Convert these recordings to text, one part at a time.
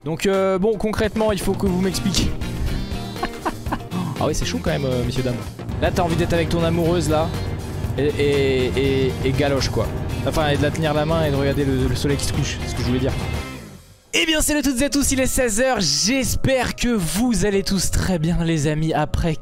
Donc bon, concrètement, il faut que vous m'expliquiez. Ah ouais, c'est chaud quand même, messieurs, dames. Là, t'as envie d'être avec ton amoureuse, là, et galoche, quoi. Enfin, et de la tenir la main et de regarder le soleil qui se couche, c'est ce que je voulais dire. Eh bien salut à toutes et à tous, il est 16 h, j'espère que vous allez tous très bien les amis. Après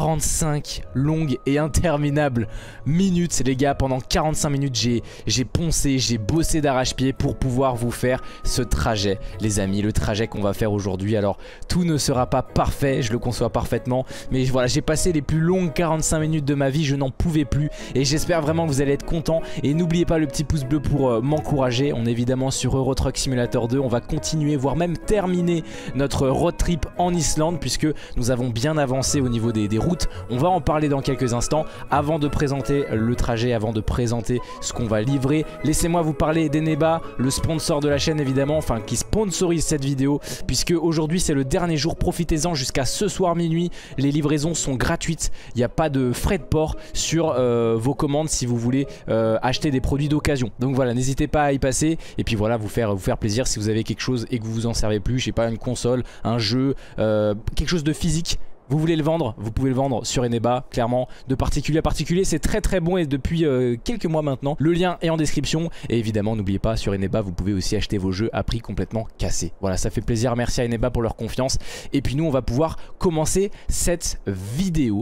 45 longues et interminables minutes les gars, pendant 45 minutes j'ai poncé, j'ai bossé d'arrache-pied pour pouvoir vous faire ce trajet les amis. Le trajet qu'on va faire aujourd'hui, alors tout ne sera pas parfait, je le conçois parfaitement. Mais voilà, j'ai passé les plus longues 45 minutes de ma vie, je n'en pouvais plus. Et j'espère vraiment que vous allez être contents. Et n'oubliez pas le petit pouce bleu pour m'encourager. On est évidemment sur Euro Truck Simulator 2, on va continuer, voire même terminer notre road trip en Islande puisque nous avons bien avancé au niveau des routes. On va en parler dans quelques instants. Avant de présenter le trajet, avant de présenter ce qu'on va livrer, laissez-moi vous parler d'Eneba, le sponsor de la chaîne évidemment, enfin qui sponsorise cette vidéo, puisque aujourd'hui c'est le dernier jour, profitez-en jusqu'à ce soir minuit. Les livraisons sont gratuites, il n'y a pas de frais de port sur vos commandes si vous voulez acheter des produits d'occasion. Donc voilà, n'hésitez pas à y passer et puis voilà, vous faire plaisir si vous avez quelque chose et que vous en servez plus, je sais pas, une console, un jeu, quelque chose de physique. Vous voulez le vendre, vous pouvez le vendre sur Eneba, clairement, de particulier à particulier, c'est très très bon et depuis quelques mois maintenant. Le lien est en description et évidemment n'oubliez pas, sur Eneba vous pouvez aussi acheter vos jeux à prix complètement cassé. Voilà, ça fait plaisir, merci à Eneba pour leur confiance. Et puis nous on va pouvoir commencer cette vidéo.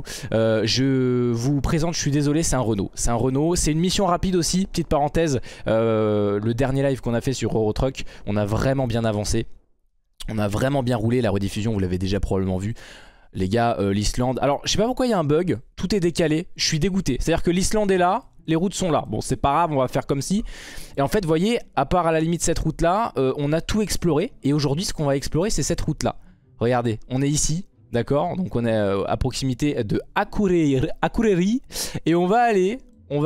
Je vous présente, je suis désolé, c'est un Renault. C'est un Renault, c'est une mission rapide aussi, petite parenthèse, le dernier live qu'on a fait sur Euro Truck, on a vraiment bien avancé. On a vraiment bien roulé, la rediffusion vous l'avez déjà probablement vu. Les gars, l'Islande, alors je sais pas pourquoi il y a un bug, tout est décalé, je suis dégoûté. C'est à dire que l'Islande est là, les routes sont là, bon c'est pas grave, on va faire comme si. Et en fait vous voyez, à part à la limite cette route là, on a tout exploré. Et aujourd'hui ce qu'on va explorer c'est cette route là. Regardez, on est ici, d'accord, donc on est à proximité de Akureyri. Et on va aller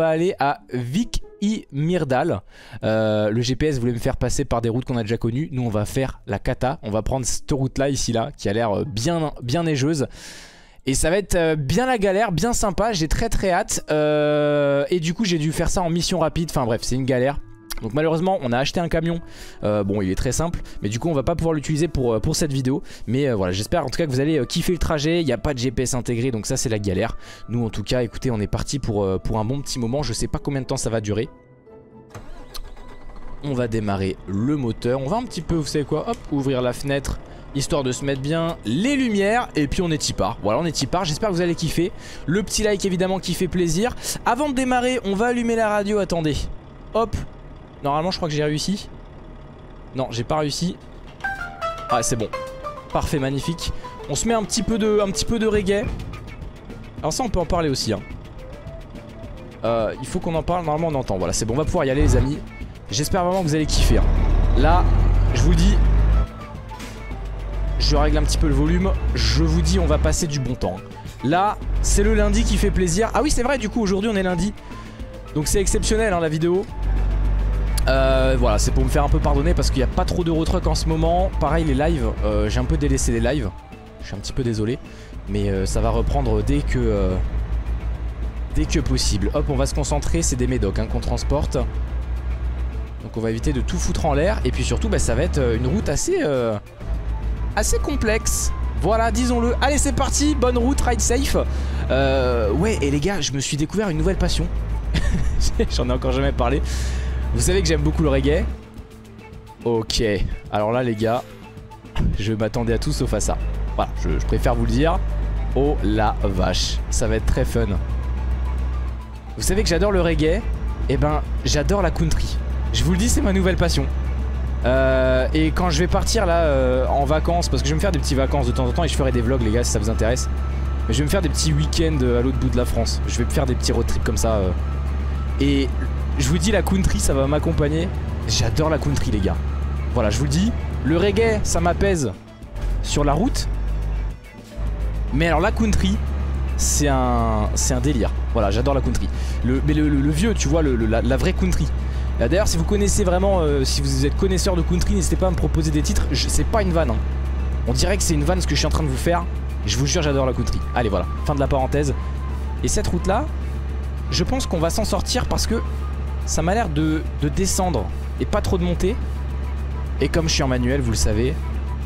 à Vik i Myrdal. Le GPS voulait me faire passer par des routes qu'on a déjà connues. Nous on va faire la cata. On va prendre cette route là, ici là, qui a l'air bien neigeuse. Et ça va être bien la galère, bien sympa. J'ai très hâte. Et du coup j'ai dû faire ça en mission rapide. Enfin bref, c'est une galère. Donc malheureusement on a acheté un camion, bon il est très simple, mais du coup on va pas pouvoir l'utiliser pour cette vidéo. Mais voilà, j'espère en tout cas que vous allez kiffer le trajet. Il n'y a pas de GPS intégré, donc ça c'est la galère. Nous en tout cas écoutez, on est parti pour un bon petit moment. Je sais pas combien de temps ça va durer. On va démarrer le moteur, on va un petit peu, vous savez quoi, hop, ouvrir la fenêtre, histoire de se mettre bien les lumières. Et puis on est y part, voilà on est y part, j'espère que vous allez kiffer. Le petit like évidemment qui fait plaisir. Avant de démarrer on va allumer la radio, attendez, hop. Normalement je crois que j'ai réussi. Non j'ai pas réussi. Ah c'est bon. Parfait, magnifique. On se met un petit peu de reggae. Alors ça on peut en parler aussi hein. Il faut qu'on en parle, normalement on entend. Voilà c'est bon, on va pouvoir y aller les amis. J'espère vraiment que vous allez kiffer hein. Là je vous le dis, je règle un petit peu le volume. Je vous dis on va passer du bon temps. Là c'est le lundi qui fait plaisir. Ah oui c'est vrai, du coup aujourd'hui on est lundi, donc c'est exceptionnel hein, la vidéo. Voilà, c'est pour me faire un peu pardonner parce qu'il n'y a pas trop d'Euro Truck en ce moment. Pareil les lives, j'ai un peu délaissé les lives. Je suis un petit peu désolé, mais ça va reprendre dès que possible. Hop, on va se concentrer, c'est des médocs hein, qu'on transporte. Donc on va éviter de tout foutre en l'air. Et puis surtout bah, ça va être une route assez complexe. Voilà, disons-le. Allez c'est parti, bonne route, ride safe. Ouais, et les gars, je me suis découvert une nouvelle passion. J'en ai encore jamais parlé. Vous savez que j'aime beaucoup le reggae. Ok, alors là les gars, je m'attendais à tout sauf à ça. Voilà, je préfère vous le dire. Oh la vache, ça va être très fun. Vous savez que j'adore le reggae. Et ben j'adore la country. Je vous le dis, c'est ma nouvelle passion. Et quand je vais partir là en vacances, parce que je vais me faire des petites vacances de temps en temps et je ferai des vlogs les gars si ça vous intéresse. Mais je vais me faire des petits week-ends à l'autre bout de la France. Je vais me faire des petits road trips comme ça. Et je vous dis, la country ça va m'accompagner. J'adore la country les gars. Voilà, je vous le dis, le reggae ça m'apaise sur la route. Mais alors la country c'est un délire. Voilà, j'adore la country. Mais le vieux, tu vois, la vraie country. D'ailleurs si vous connaissez vraiment, si vous êtes connaisseur de country, n'hésitez pas à me proposer des titres. C'est pas une vanne hein. On dirait que c'est une vanne ce que je suis en train de vous faire. Je vous jure, j'adore la country. Allez voilà, fin de la parenthèse. Et cette route là, je pense qu'on va s'en sortir parce que ça m'a l'air de descendre et pas trop de monter. Et comme je suis en manuel, vous le savez,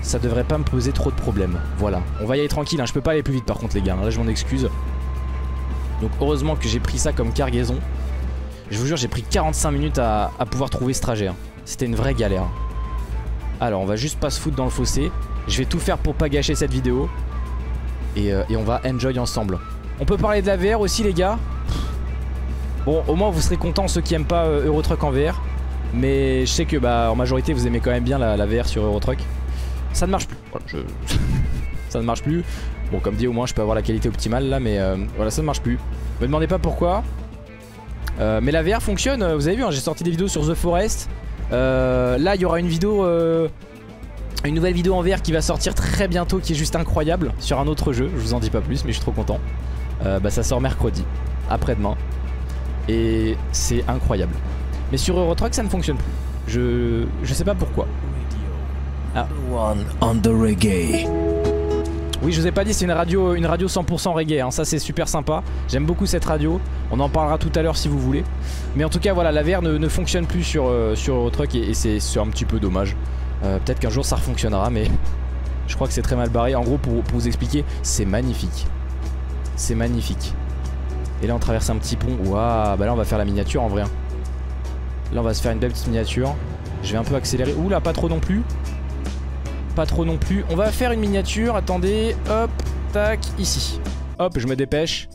ça devrait pas me poser trop de problèmes. Voilà, on va y aller tranquille, hein. Je peux pas aller plus vite par contre les gars, là je m'en excuse. Donc heureusement que j'ai pris ça comme cargaison. Je vous jure, j'ai pris 45 minutes à pouvoir trouver ce trajet, hein. C'était une vraie galère. Alors on va juste pas se foutre dans le fossé. Je vais tout faire pour pas gâcher cette vidéo. Et on va enjoy ensemble. On peut parler de la VR aussi les gars. Bon, au moins vous serez contents ceux qui aiment pas Euro Truck en VR. Mais je sais que bah en majorité vous aimez quand même bien la VR sur Euro Truck. Ça ne marche plus. Voilà, ça ne marche plus. Bon, comme dit, au moins je peux avoir la qualité optimale là, mais voilà, ça ne marche plus. Me demandez pas pourquoi. Mais la VR fonctionne, vous avez vu, hein, j'ai sorti des vidéos sur The Forest. Là, il y aura une vidéo, une nouvelle vidéo en VR qui va sortir très bientôt, qui est juste incroyable, sur un autre jeu. Je vous en dis pas plus, mais je suis trop content. Bah, ça sort mercredi, après-demain. Et c'est incroyable. Mais sur Euro Truck, ça ne fonctionne plus. Je sais pas pourquoi. Ah. On the reggae. Oui, je vous ai pas dit, c'est une radio 100% reggae, hein. Ça c'est super sympa. J'aime beaucoup cette radio. On en parlera tout à l'heure si vous voulez. Mais en tout cas, voilà, la VR ne fonctionne plus sur Euro Truck et c'est un petit peu dommage. Peut-être qu'un jour ça refonctionnera, mais je crois que c'est très mal barré. En gros, pour vous expliquer, c'est magnifique. C'est magnifique. Et là, on traverse un petit pont. Waouh, bah là, on va faire la miniature en vrai. Là, on va se faire une belle petite miniature. Je vais un peu accélérer. Ouh là, pas trop non plus. Pas trop non plus. On va faire une miniature. Attendez. Hop. Tac. Ici. Hop. Je me dépêche.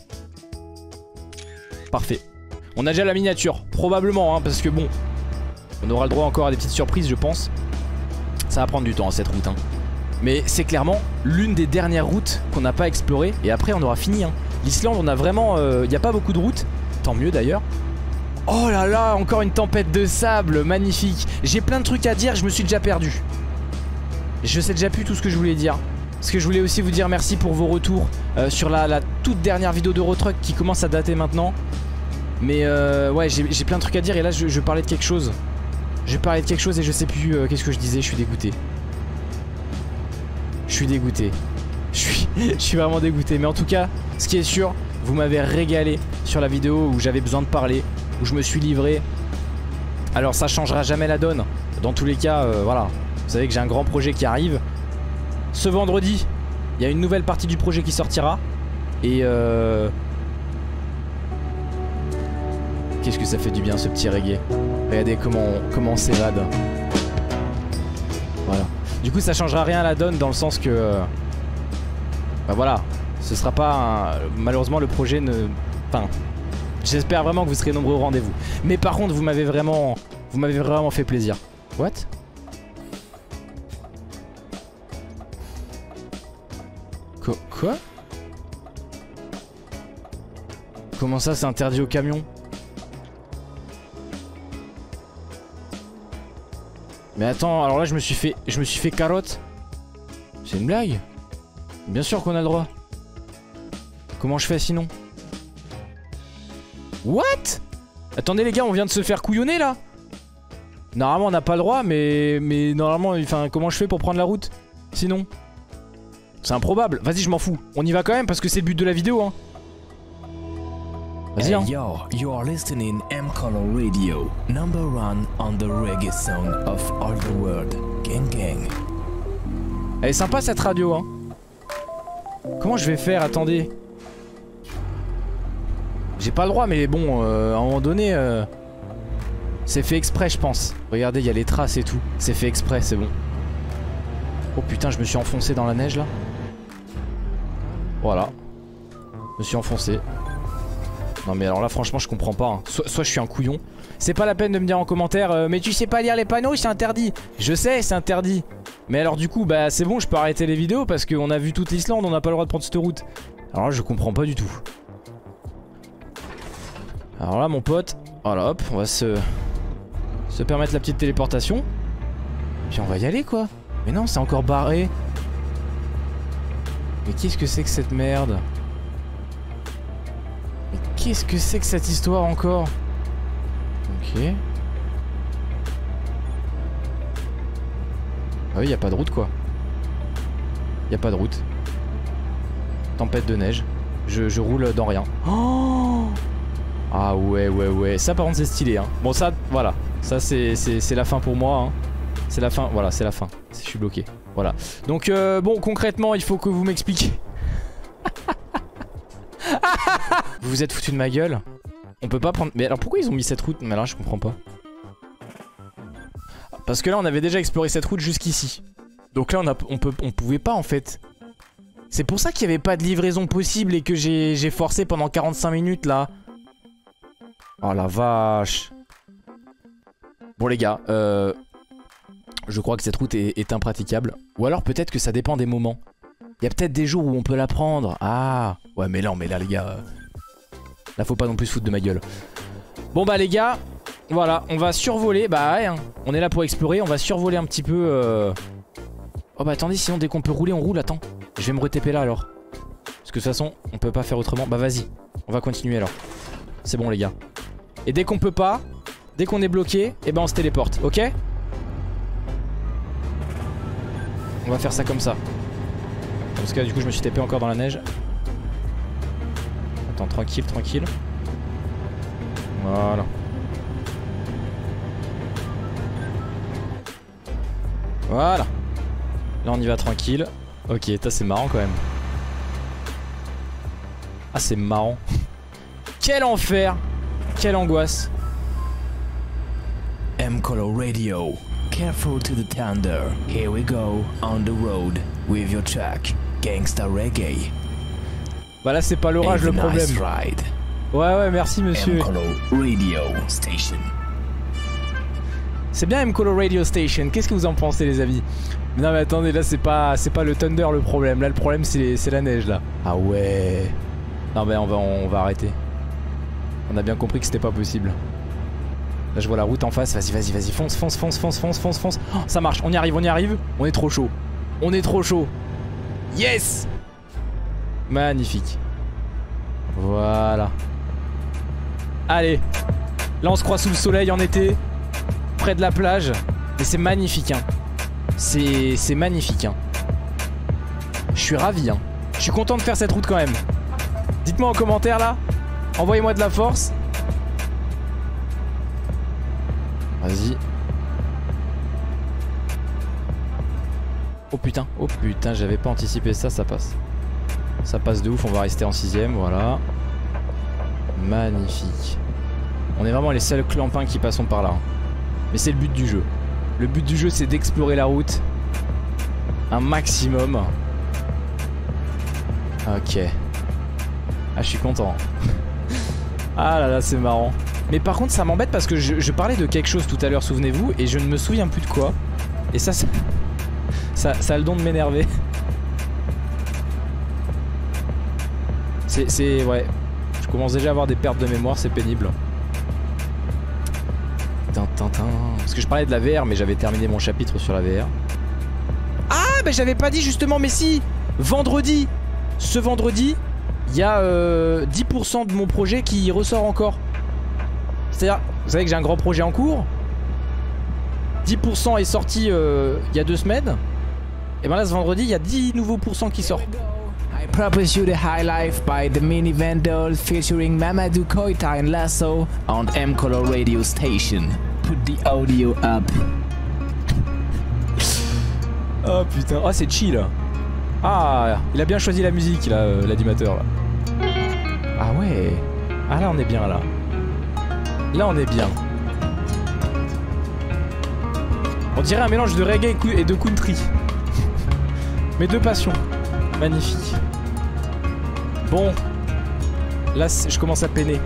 Parfait. On a déjà la miniature. Probablement. Hein, parce que bon. On aura le droit encore à des petites surprises, je pense. Ça va prendre du temps, hein, cette route. Hein. Mais c'est clairement l'une des dernières routes qu'on n'a pas explorées. Et après, on aura fini. Hein. L'Islande, on a vraiment... Il n'y a pas beaucoup de routes. Tant mieux d'ailleurs. Oh là là. Encore une tempête de sable. Magnifique. J'ai plein de trucs à dire. Je me suis déjà perdu. Je sais déjà plus tout ce que je voulais dire. Parce que je voulais aussi vous dire merci pour vos retours sur la toute dernière vidéo d'Euro Truck qui commence à dater maintenant. Mais ouais, j'ai plein de trucs à dire et là je parlais de quelque chose. Je parlais de quelque chose et je sais plus qu'est-ce que je disais, je suis dégoûté. Je suis dégoûté. Je suis vraiment dégoûté. Mais en tout cas, ce qui est sûr, vous m'avez régalé sur la vidéo où j'avais besoin de parler, où je me suis livré. Alors ça changera jamais la donne. Dans tous les cas, voilà. Vous savez que j'ai un grand projet qui arrive. Ce vendredi, il y a une nouvelle partie du projet qui sortira. Et qu'est-ce que ça fait du bien ce petit reggae. Regardez comment on s'évade. Voilà. Du coup ça changera rien à la donne dans le sens que bah voilà. Ce sera pas malheureusement le projet ne... Enfin, j'espère vraiment que vous serez nombreux au rendez-vous. Mais par contre vous m'avez vraiment fait plaisir. What? Quoi? Comment ça c'est interdit aux camions? Mais attends, alors là je me suis fait carotte. C'est une blague? Bien sûr qu'on a le droit. Comment je fais sinon? What? Attendez les gars, on vient de se faire couillonner là. Normalement on n'a pas le droit, mais normalement, enfin comment je fais pour prendre la route sinon? C'est improbable. Vas-y, je m'en fous. On y va quand même parce que c'est le but de la vidéo, hein. Vas-y, hein. Hey yo, you are listening M-Color Radio, #1 on the reggae song of all the world. Gang gang. Elle est sympa cette radio, hein. Comment je vais faire? Attendez. J'ai pas le droit, mais bon, à un moment donné, c'est fait exprès, je pense. Regardez, il y a les traces et tout. C'est fait exprès, c'est bon. Oh putain, je me suis enfoncé dans la neige là. Voilà. Je me suis enfoncé. Non mais alors là franchement je comprends pas hein. Soit je suis un couillon. C'est pas la peine de me dire en commentaire mais tu sais pas lire les panneaux, c'est interdit. Je sais, c'est interdit. Mais alors du coup bah c'est bon, je peux arrêter les vidéos parce qu'on a vu toute l'Islande, on n'a pas le droit de prendre cette route. Alors là je comprends pas du tout. Alors là mon pote, voilà hop, on va se permettre la petite téléportation. Puis on va y aller quoi. Mais non, c'est encore barré. Mais qu'est-ce que c'est que cette merde? Mais qu'est-ce que c'est que cette histoire encore? Ok. Ah oui, y a pas de route quoi. Y a pas de route. Tempête de neige. Je roule dans rien. Oh! Ah ouais. Ça par contre c'est stylé hein. Bon ça, voilà. Ça c'est la fin pour moi hein. C'est la fin, voilà, c'est la fin. Je suis bloqué. Voilà. Donc bon, concrètement, il faut que vous m'expliquiez. Vous vous êtes foutu de ma gueule? On peut pas prendre... Mais alors pourquoi ils ont mis cette route? Mais alors je comprends pas. Parce que là on avait déjà exploré cette route jusqu'ici. Donc là on pouvait pas en fait. C'est pour ça qu'il n'y avait pas de livraison possible et que j'ai forcé pendant 45 minutes là. Oh la vache. Bon les gars, je crois que cette route est impraticable. Ou alors peut-être que ça dépend des moments. Il y a peut-être des jours où on peut la prendre. Ah ouais mais là les gars, là faut pas non plus se foutre de ma gueule. Bon bah les gars, voilà, on va survoler. Bah ouais hein, on est là pour explorer. On va survoler un petit peu Oh bah attendez, sinon dès qu'on peut rouler on roule. Attends, je vais me re-TP là alors. Parce que de toute façon on peut pas faire autrement. Bah vas-y, on va continuer alors. C'est bon les gars. Et dès qu'on peut pas, dès qu'on est bloqué, et ben on se téléporte, ok? On va faire ça comme ça. Parce que là, du coup je me suis TP encore dans la neige. Attends, tranquille, tranquille. Voilà. Voilà. Là on y va tranquille. Ok, ça c'est marrant quand même. Ah c'est marrant. Quel enfer. Quelle angoisse. M-Color Radio. Careful to the thunder. Here we go on the road with your track Gangsta Reggae. Bah là c'est pas l'orage le problème. Nice ride. Ouais merci monsieur. M-Color Radio Station. C'est bien M-Color Radio Station. Qu'est-ce que vous en pensez les amis? Non mais attendez, là c'est pas le thunder le problème. Là le problème c'est la neige là. Ah ouais. Non mais on va arrêter. On a bien compris que c'était pas possible. Là je vois la route en face. Vas-y fonce. Oh, ça marche, on y arrive. On est trop chaud. Yes. Magnifique. Voilà. Allez. Là on se croit sous le soleil en été, près de la plage. Et c'est magnifique hein. C'est magnifique hein. Je suis ravi hein. Je suis content de faire cette route quand même. Dites-moi en commentaire là. Envoyez-moi de la force. Vas-y. Oh putain, j'avais pas anticipé ça, ça passe. Ça passe de ouf, on va rester en 6ème, voilà. Magnifique. On est vraiment les seuls clampins qui passons par là. Mais c'est le but du jeu. Le but du jeu c'est d'explorer la route un maximum. Ok. Ah je suis content. Ah là là c'est marrant. Mais par contre ça m'embête parce que je parlais de quelque chose tout à l'heure, souvenez-vous, et je ne me souviens plus de quoi. Et ça a le don de m'énerver. C'est ouais. Je commence déjà à avoir des pertes de mémoire, c'est pénible. Parce que je parlais de la VR mais j'avais terminé mon chapitre sur la VR. Ah mais j'avais pas dit justement, mais si. Vendredi. Ce vendredi il y a 10% de mon projet qui ressort encore. C'est-à-dire, vous savez que j'ai un grand projet en cours. 10% est sorti il y a 2 semaines. Et ben là ce vendredi il y a 10 nouveaux pourcents qui sortent. I propose you the high life by the mini vandals featuring Mamadou Koita and Lasso on M-Color Radio Station. Put the audio up. Oh putain, oh c'est chill. Ah, il a bien choisi la musique là, l'animateur là. Ah ouais. Ah là on est bien là. Là on est bien. On dirait un mélange de reggae et de country. Mes deux passions. Magnifique. Bon. Là je commence à peiner.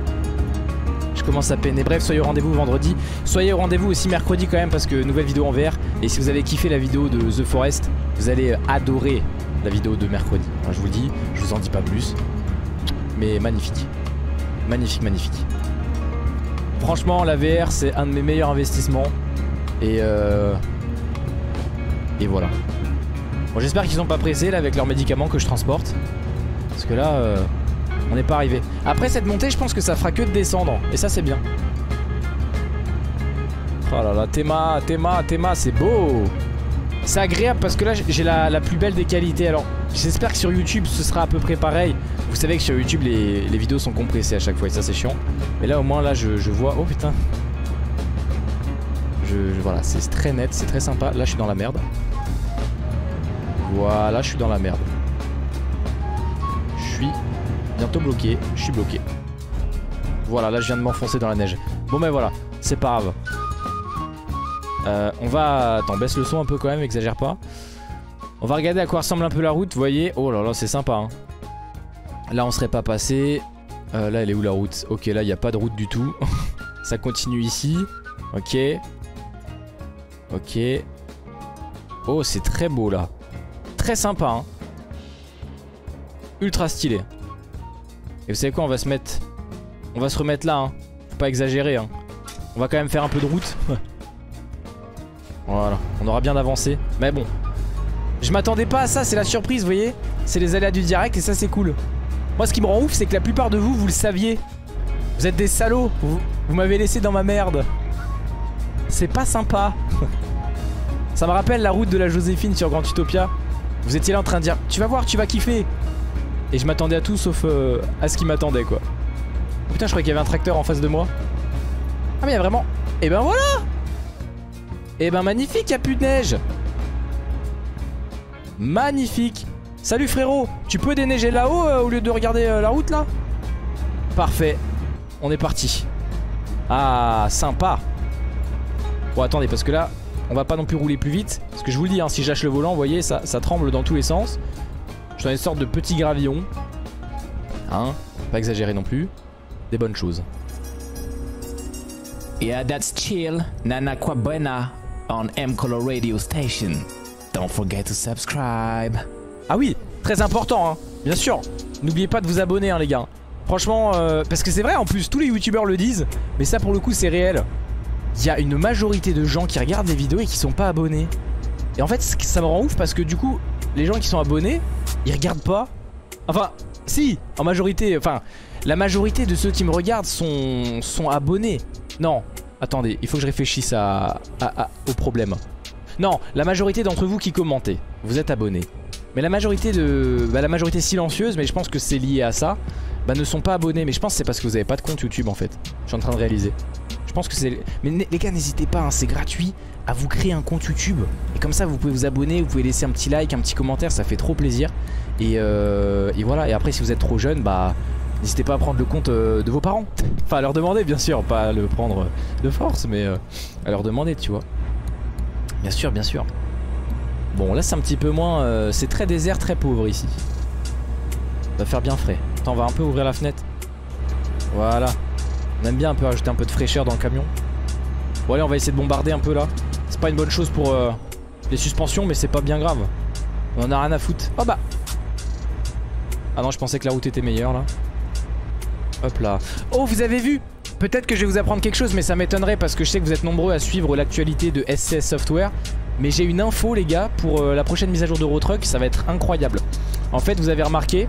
Bref, soyez au rendez-vous vendredi. Soyez au rendez-vous aussi mercredi quand même parce que nouvelle vidéo en VR. Et si vous avez kiffé la vidéo de The Forest, vous allez adorer la vidéo de mercredi. Enfin, je vous le dis, je vous en dis pas plus. Mais magnifique. Magnifique. Franchement la VR c'est un de mes meilleurs investissements. Et voilà. Bon j'espère qu'ils sont pas pressés là avec leurs médicaments que je transporte. Parce que là on n'est pas arrivé. Après cette montée je pense que ça fera que de descendre. Et ça c'est bien. Oh là là, Théma, c'est beau. C'est agréable parce que là j'ai la plus belle des qualités. Alors j'espère que sur YouTube ce sera à peu près pareil. Vous savez que sur YouTube les vidéos sont compressées à chaque fois et ça c'est chiant. Mais là au moins là je vois. Oh putain. Voilà, c'est très net, c'est très sympa. Là je suis dans la merde. Voilà, je suis dans la merde. Je suis bientôt bloqué. Je suis bloqué. Voilà, là je viens de m'enfoncer dans la neige. Bon ben voilà, c'est pas grave. On va... Attends, baisse le son un peu quand même, exagère pas. On va regarder à quoi ressemble un peu la route, vous voyez. Oh là là, c'est sympa hein. Là on serait pas passé. Là elle est où la route? Ok, là il n'y a pas de route du tout. Ça continue ici. Ok. Ok. Oh, c'est très beau là. Très sympa hein. Ultra stylé. Et vous savez quoi, on va se mettre... On va se remettre là hein. Faut pas exagérer hein. On va quand même faire un peu de route. Voilà, on aura bien avancé. Mais bon, je m'attendais pas à ça, c'est la surprise, vous voyez. C'est les aléas du direct et ça c'est cool. Moi ce qui me rend ouf c'est que la plupart de vous, vous le saviez. Vous êtes des salauds. Vous m'avez laissé dans ma merde. C'est pas sympa. Ça me rappelle la route de la Joséphine sur Grand Utopia. Vous étiez là en train de dire tu vas voir, tu vas kiffer. Et je m'attendais à tout sauf à ce qui m'attendait quoi. Oh, putain, je croyais qu'il y avait un tracteur en face de moi. Ah mais il y a vraiment... Et ben voilà. Et ben magnifique, il n'y a plus de neige. Magnifique. Salut frérot, tu peux déneiger là-haut au lieu de regarder la route là? Parfait. On est parti. Ah, sympa. Bon attendez, parce que là on va pas non plus rouler plus vite. Parce que je vous le dis hein, si je lâche le volant, vous voyez, ça tremble dans tous les sens. Je suis dans une sorte de petit gravillon. Hein, pas exagérer non plus. Des bonnes choses. Yeah, that's chill. Nana Quabena on M-Color Radio Station. Don't forget to subscribe. Ah oui, très important hein, bien sûr. N'oubliez pas de vous abonner hein les gars. Franchement, parce que c'est vrai en plus, tous les youtubeurs le disent. Mais ça pour le coup c'est réel. Il y a une majorité de gens qui regardent les vidéos et qui sont pas abonnés. Et en fait ça me rend ouf parce que du coup, les gens qui sont abonnés, ils regardent pas. Enfin, si, en majorité, enfin, la majorité de ceux qui me regardent sont abonnés. Non, attendez, il faut que je réfléchisse au problème. Non, la majorité d'entre vous qui commentez, vous êtes abonnés. Mais la majorité la majorité silencieuse, mais je pense que c'est lié à ça, ne sont pas abonnés. Mais je pense que c'est parce que vous avez pas de compte YouTube en fait. Je suis en train de réaliser. Je pense que c'est... Mais les gars, n'hésitez pas, hein, c'est gratuit, à vous créer un compte YouTube. Et comme ça, vous pouvez vous abonner, vous pouvez laisser un petit like, un petit commentaire, ça fait trop plaisir. Et voilà, et après si vous êtes trop jeune, n'hésitez pas à prendre le compte de vos parents. Enfin à leur demander bien sûr, pas à le prendre de force, mais à leur demander, tu vois. Bien sûr, bien sûr. Bon là c'est un petit peu moins... c'est très désert, très pauvre ici. Ça va faire bien frais. Attends, on va un peu ouvrir la fenêtre. Voilà. On aime bien un peu rajouter un peu de fraîcheur dans le camion. Bon allez, on va essayer de bombarder un peu là. C'est pas une bonne chose pour les suspensions, mais c'est pas bien grave. On en a rien à foutre. Oh bah. Ah non, je pensais que la route était meilleure là. Hop là. Oh, vous avez vu? Peut-être que je vais vous apprendre quelque chose, mais ça m'étonnerait parce que je sais que vous êtes nombreux à suivre l'actualité de SCS Software. Mais j'ai une info les gars pour la prochaine mise à jour de Eurotruck, ça va être incroyable. En fait, vous avez remarqué,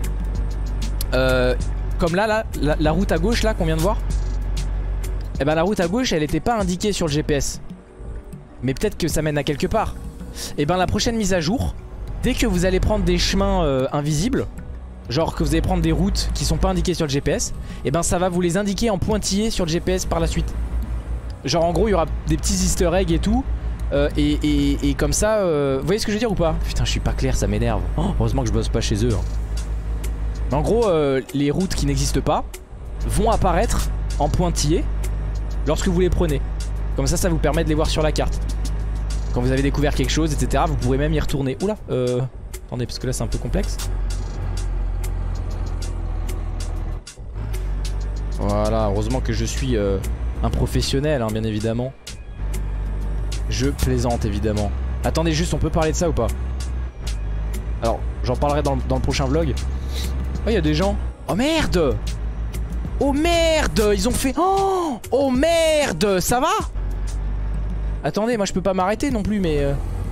comme là, la route à gauche là qu'on vient de voir. Eh ben la route à gauche, elle était pas indiquée sur le GPS. Mais peut-être que ça mène à quelque part. Et ben la prochaine mise à jour, dès que vous allez prendre des chemins invisibles, genre que vous allez prendre des routes qui sont pas indiquées sur le GPS, et ben ça va vous les indiquer en pointillé sur le GPS par la suite. Genre en gros il y aura des petits easter eggs et tout. Et comme ça, vous voyez ce que je veux dire ou pas? Putain, je suis pas clair, ça m'énerve. Oh, heureusement que je bosse pas chez eux hein. En gros les routes qui n'existent pas vont apparaître en pointillé lorsque vous les prenez. Comme ça, ça vous permet de les voir sur la carte. Quand vous avez découvert quelque chose, etc., vous pourrez même y retourner. Oula, attendez, parce que là c'est un peu complexe. Voilà, heureusement que je suis un professionnel, hein, bien évidemment. Je plaisante, évidemment. Attendez juste, on peut parler de ça ou pas? Alors, j'en parlerai dans le prochain vlog. Oh, il y a des gens. Oh merde! Oh merde! Ils ont fait... Oh merde! Ça va? Attendez, moi je peux pas m'arrêter non plus, mais...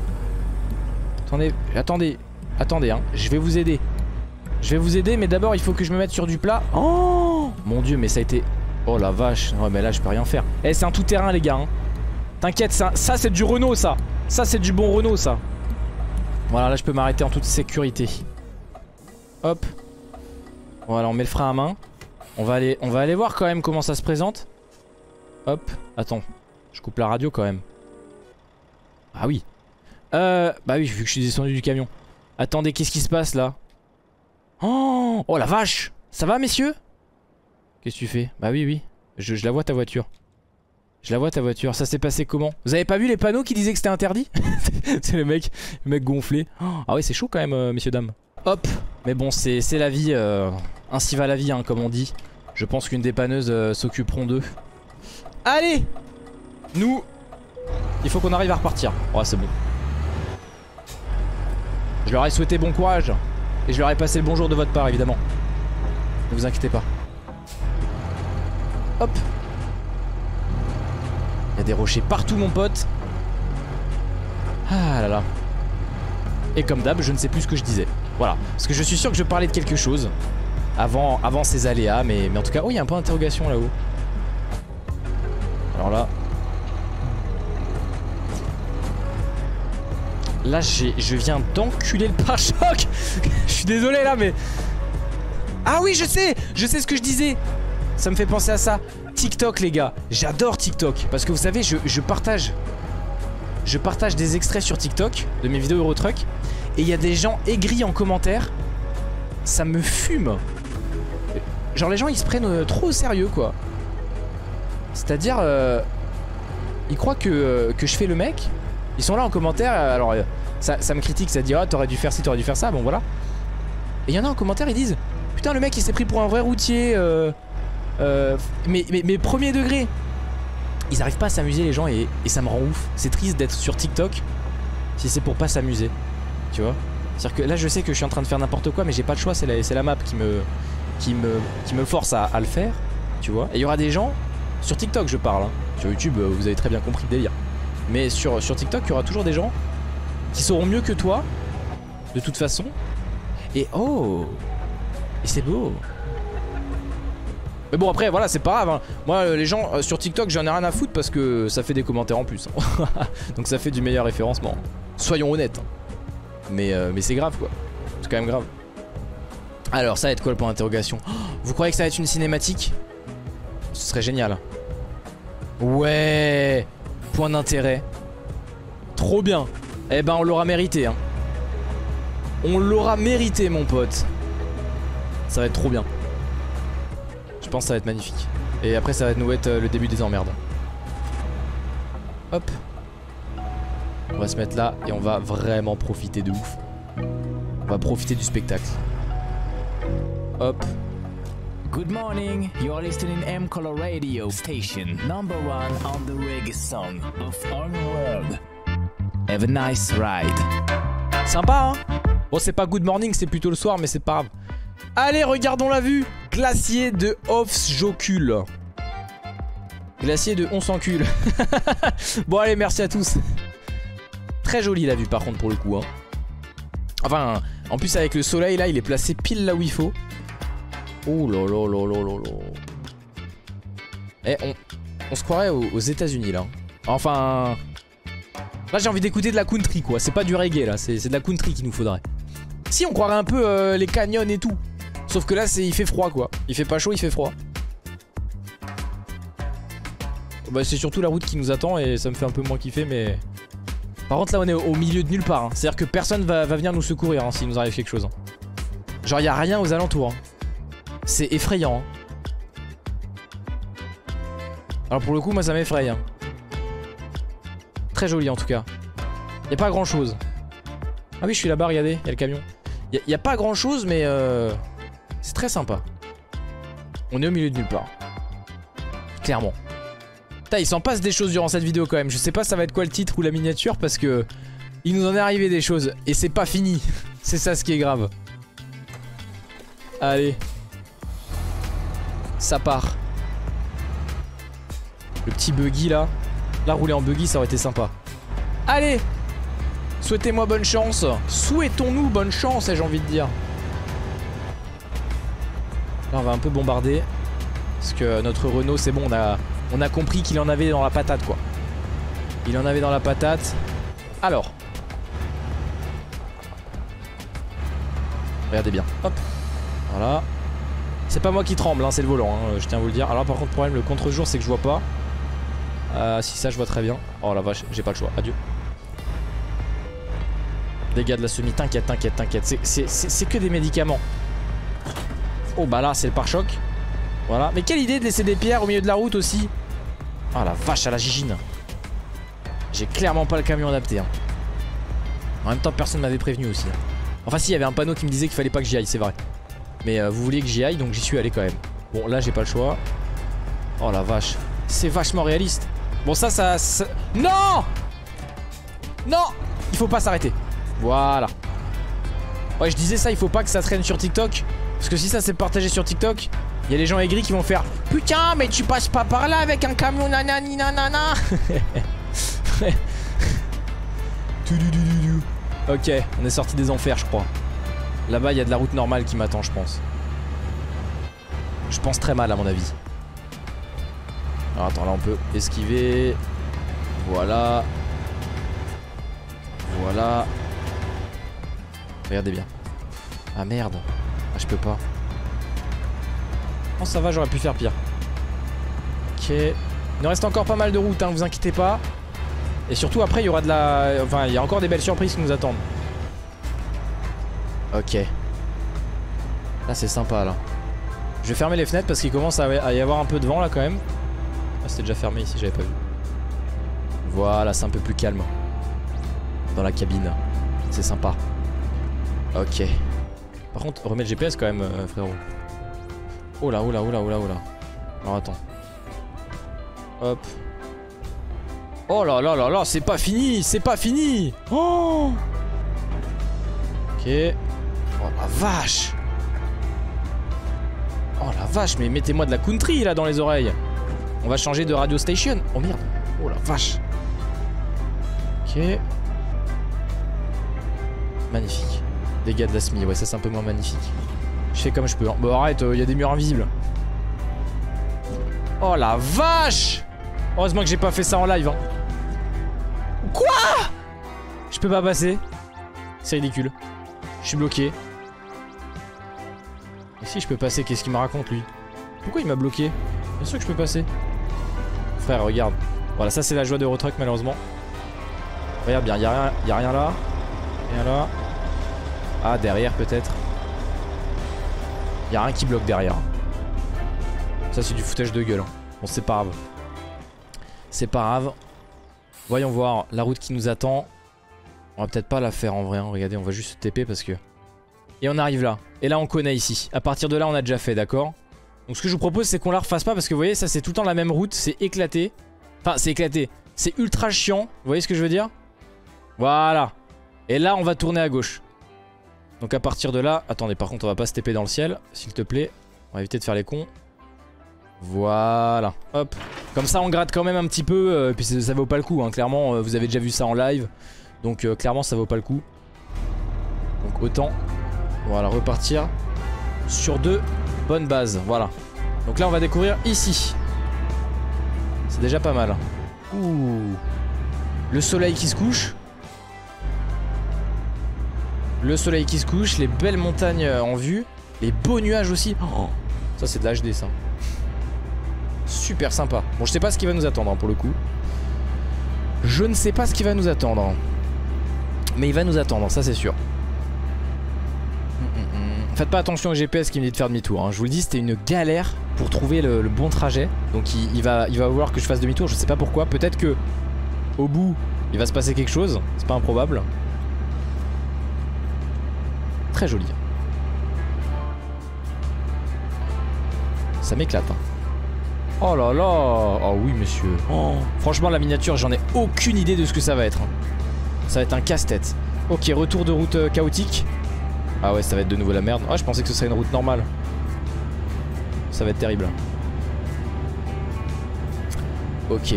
Attendez, hein. Je vais vous aider. Je vais vous aider, mais d'abord il faut que je me mette sur du plat. Oh mon dieu, mais ça a été... Oh la vache. Ouais, mais là je peux rien faire. Eh, c'est un tout-terrain les gars, hein. T'inquiète, ça c'est du Renault ça. Ça c'est du bon Renault ça. Voilà, là je peux m'arrêter en toute sécurité. Hop. Voilà, on met le frein à main. On va aller voir quand même comment ça se présente. Hop, attends. Je coupe la radio quand même. Ah oui. Bah oui, vu que je suis descendu du camion. Attendez, qu'est-ce qui se passe là? Oh, oh la vache! Ça va messieurs? Qu'est-ce que tu fais? Bah oui, oui. Je la vois ta voiture. Je la vois ta voiture. Ça s'est passé comment? Vous avez pas vu les panneaux qui disaient que c'était interdit? C'est le mec gonflé. Ah ouais, c'est chaud quand même, messieurs, dames. Hop. Mais bon, c'est la vie. Ainsi va la vie, hein, comme on dit. Je pense qu'une dépanneuse s'occuperont d'eux. Allez! Nous, il faut qu'on arrive à repartir. Oh, c'est bon. Je leur ai souhaité bon courage. Et je leur ai passé le bonjour de votre part, évidemment. Ne vous inquiétez pas. Hop. Il y a des rochers partout, mon pote. Ah là là. Et comme d'hab, je ne sais plus ce que je disais. Voilà. Parce que je suis sûr que je parlais de quelque chose avant ces aléas. Mais en tout cas... Oh, il y a un point d'interrogation là-haut. Alors là... Là, je viens d'enculer le pare-choc. Je suis désolé là, mais... Ah oui, je sais ce que je disais. Ça me fait penser à ça. TikTok, les gars. J'adore TikTok. Parce que vous savez, je partage des extraits sur TikTok de mes vidéos Eurotruck. Et il y a des gens aigris en commentaire. Ça me fume. Genre, les gens, ils se prennent trop au sérieux, quoi. C'est-à-dire... ils croient que je fais le mec. Ils sont là en commentaire, alors ça me critique, ça dit ah t'aurais dû faire ci, t'aurais dû faire ça, bon voilà. Et il y en a en commentaire, ils disent putain le mec il s'est pris pour un vrai routier, mais premier degré. Ils arrivent pas à s'amuser les gens et ça me rend ouf. C'est triste d'être sur TikTok si c'est pour pas s'amuser, tu vois. C'est-à-dire que là je sais que je suis en train de faire n'importe quoi mais j'ai pas le choix, c'est la map qui me force à le faire, tu vois. Et il y aura des gens, sur TikTok je parle, hein. Sur YouTube vous avez très bien compris le délire. Mais sur TikTok, il y aura toujours des gens qui sauront mieux que toi, de toute façon. Et oh! Et c'est beau! Mais bon, après, voilà, c'est pas grave. Hein. Moi, les gens sur TikTok, j'en ai rien à foutre parce que ça fait des commentaires en plus. Hein. Donc ça fait du meilleur référencement. Soyons honnêtes. Mais c'est grave, quoi. C'est quand même grave. Alors, ça va être quoi le point d'interrogation? Oh, vous croyez que ça va être une cinématique? Ce serait génial. Ouais! Point d'intérêt. Trop bien. Eh ben on l'aura mérité hein. On l'aura mérité mon pote. Ça va être trop bien. Je pense que ça va être magnifique. Et après ça va nous être le début des emmerdes. Hop. On va se mettre là et on va vraiment profiter de ouf. On va profiter du spectacle. Hop. Good morning, you're listening M Color Radio Station, #1 on the reggae song of our world. Have a nice ride. Sympa hein. Bon c'est pas good morning, c'est plutôt le soir mais c'est pas grave. Allez regardons la vue. Glacier de Hofsjökull. Glacier de on s'encule. Bon allez merci à tous. Très jolie la vue par contre pour le coup hein. Enfin en plus avec le soleil là il est placé pile là où il faut. Oh là là là là là là. Eh, on se croirait aux États-Unis là. Enfin. Là j'ai envie d'écouter de la country quoi. C'est pas du reggae là, c'est de la country qu'il nous faudrait. Si on croirait un peu les canyons et tout. Sauf que là il fait froid quoi. Il fait pas chaud, il fait froid. Bah c'est surtout la route qui nous attend et ça me fait un peu moins kiffer mais. Par contre là on est au milieu de nulle part. Hein. C'est à dire que personne va venir nous secourir hein, s'il nous arrive quelque chose. Hein. Genre y a rien aux alentours. Hein. C'est effrayant hein. Alors pour le coup moi ça m'effraie hein. Très joli en tout cas. Y'a pas grand chose. Ah oui je suis là-bas regardez, y'a le camion. Y'a pas grand chose mais c'est très sympa. On est au milieu de nulle part. Clairement. Putain il s'en passe des choses durant cette vidéo quand même. Je sais pas ça va être quoi le titre ou la miniature parce que il nous en est arrivé des choses. Et c'est pas fini. C'est ça ce qui est grave. Allez. Ça part. Le petit buggy là. Là rouler en buggy ça aurait été sympa. Allez. Souhaitez-moi bonne chance. Souhaitons-nous bonne chance j'ai envie de dire. Là on va un peu bombarder. Parce que notre Renault c'est bon on a compris qu'il en avait dans la patate quoi. Il en avait dans la patate. Alors. Regardez bien. Hop. Voilà. C'est pas moi qui tremble, hein, c'est le volant, hein, je tiens à vous le dire. Alors par contre, le problème, le contre-jour, c'est que je vois pas. Si ça, je vois très bien. Oh la vache, j'ai pas le choix. Adieu. Dégâts de la semi, t'inquiète, t'inquiète, t'inquiète. C'est que des médicaments. Oh bah là c'est le pare-choc. Voilà. Mais quelle idée de laisser des pierres au milieu de la route aussi. Ah la vache à la gigine. J'ai clairement pas le camion adapté hein. En même temps personne m'avait prévenu aussi hein. Enfin si, il y avait un panneau qui me disait qu'il fallait pas que j'y aille, c'est vrai. Mais vous vouliez que j'y aille, donc j'y suis allé quand même. Bon là j'ai pas le choix. Oh la vache. C'est vachement réaliste. Bon ça... Non. Non. Il faut pas s'arrêter. Voilà. Ouais je disais ça, il faut pas que ça traîne sur TikTok. Parce que si ça c'est partagé sur TikTok, il y a les gens aigris qui vont faire putain mais tu passes pas par là avec un camion nanani nanana. Ok, on est sorti des enfers je crois. Là-bas il y a de la route normale qui m'attend je pense. Je pense très mal à mon avis. Alors attends, là on peut esquiver. Voilà. Voilà. Regardez bien. Ah merde. Ah je peux pas. Oh ça va, j'aurais pu faire pire. Ok. Il nous reste encore pas mal de routes hein, vous inquiétez pas. Et surtout après il y aura de la... Enfin il y a encore des belles surprises qui nous attendent. Ok. Là c'est sympa là. Je vais fermer les fenêtres parce qu'il commence à y avoir un peu de vent là quand même. Ah c'était déjà fermé ici, j'avais pas vu. Voilà, c'est un peu plus calme. Dans la cabine. C'est sympa. Ok. Par contre remets le GPS quand même frérot. Oh là, oh là, oh là, oh là, oh là. Alors attends. Hop. Oh là là là là, c'est pas fini, c'est pas fini. Oh. Ok. Oh la vache. Oh la vache, mais mettez-moi de la country là dans les oreilles. On va changer de radio station. Oh merde. Oh la vache. Ok. Magnifique. Dégâts de la SMI, ouais ça c'est un peu moins magnifique. Je fais comme je peux hein. Bon arrête, y a des murs invisibles. Oh la vache. Heureusement que j'ai pas fait ça en live hein. Quoi? Je peux pas passer. C'est ridicule. Je suis bloqué. Et si je peux passer, qu'est-ce qu'il me raconte lui? Pourquoi il m'a bloqué? Bien sûr que je peux passer. Frère regarde. Voilà ça c'est la joie de Eurotruck malheureusement. Regarde bien, y'a rien là. Rien là. Ah derrière peut-être. Y'a rien qui bloque derrière. Ça c'est du foutage de gueule hein. Bon c'est pas grave. C'est pas grave. Voyons voir la route qui nous attend. On va peut-être pas la faire en vrai hein. Regardez on va juste se TP parce que... Et on arrive là. Et là on connaît ici. À partir de là on a déjà fait d'accord. Donc ce que je vous propose c'est qu'on la refasse pas. Parce que vous voyez ça c'est tout le temps la même route. C'est éclaté. Enfin c'est éclaté. C'est ultra chiant. Vous voyez ce que je veux dire? Voilà. Et là on va tourner à gauche. Donc à partir de là... Attendez par contre on va pas se TP dans le ciel. S'il te plaît. On va éviter de faire les cons. Voilà. Hop. Comme ça on gratte quand même un petit peu. Et puis ça vaut pas le coup hein. Clairement vous avez déjà vu ça en live. Donc clairement ça vaut pas le coup. Donc autant... Voilà repartir sur de bonnes bases. Voilà. Donc là on va découvrir ici. C'est déjà pas mal. Ouh. Le soleil qui se couche. Le soleil qui se couche. Les belles montagnes en vue. Les beaux nuages aussi. Oh, ça c'est de l'HD ça. Super sympa. Bon je sais pas ce qui va nous attendre hein, pour le coup. Je ne sais pas ce qui va nous attendre. Mais il va nous attendre, ça c'est sûr. Faites pas attention au GPS qui me dit de faire demi-tour hein. Je vous le dis c'était une galère pour trouver le bon trajet. Donc il va vouloir que je fasse demi-tour. Je sais pas pourquoi. Peut-être que au bout il va se passer quelque chose. C'est pas improbable. Très joli. Ça m'éclate hein. Oh là là. Oh oui monsieur. Oh. Franchement la miniature j'en ai aucune idée de ce que ça va être hein. Ça va être un casse-tête. Ok retour de route chaotique. Ah ouais ça va être de nouveau la merde. Ah je pensais que ce serait une route normale. Ça va être terrible. Ok.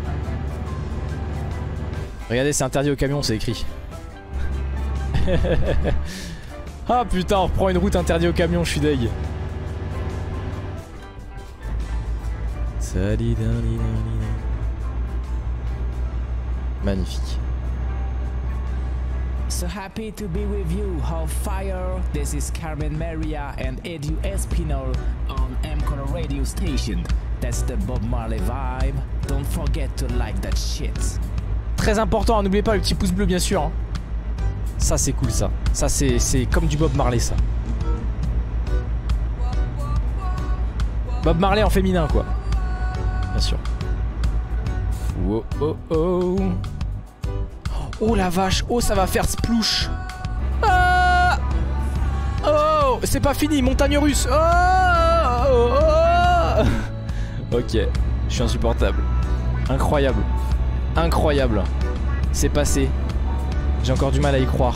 Regardez c'est interdit au camion c'est écrit. Ah putain on reprend une route interdite au camion, je suis deg. Magnifique. So happy to be with you, how fire. This is Carmen Maria and Edu Espinal on M-Color Radio Station. That's the Bob Marley vibe. Don't forget to like that shit. Très important, n'oubliez pas le petit pouce bleu bien sûr hein. Ça c'est cool ça. Ça c'est comme du Bob Marley ça. Bob Marley en féminin quoi. Bien sûr. Oh oh oh. Oh la vache. Oh ça va faire splouche. Ah oh c'est pas fini. Montagne russe. Oh, oh, oh. Ok. Je suis insupportable. Incroyable. Incroyable. C'est passé. J'ai encore du mal à y croire.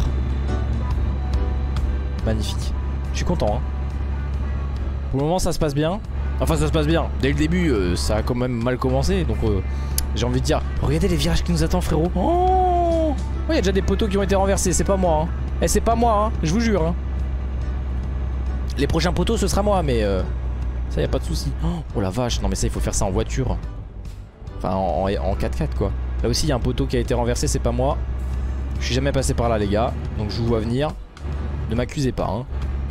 Magnifique. Je suis content hein. Pour le moment ça se passe bien. Enfin ça se passe bien. Dès le début ça a quand même mal commencé. Donc j'ai envie de dire regardez les virages qui nous attendent frérot. Oh il y a déjà des poteaux qui ont été renversés. C'est pas moi hein. Eh c'est pas moi hein. Je vous jure hein. Les prochains poteaux ce sera moi. Mais ça y a pas de souci. Oh la vache. Non mais ça il faut faire ça en voiture. Enfin en 4x4 quoi. Là aussi il y a un poteau qui a été renversé. C'est pas moi. Je suis jamais passé par là les gars. Donc je vous vois venir. Ne m'accusez pas hein.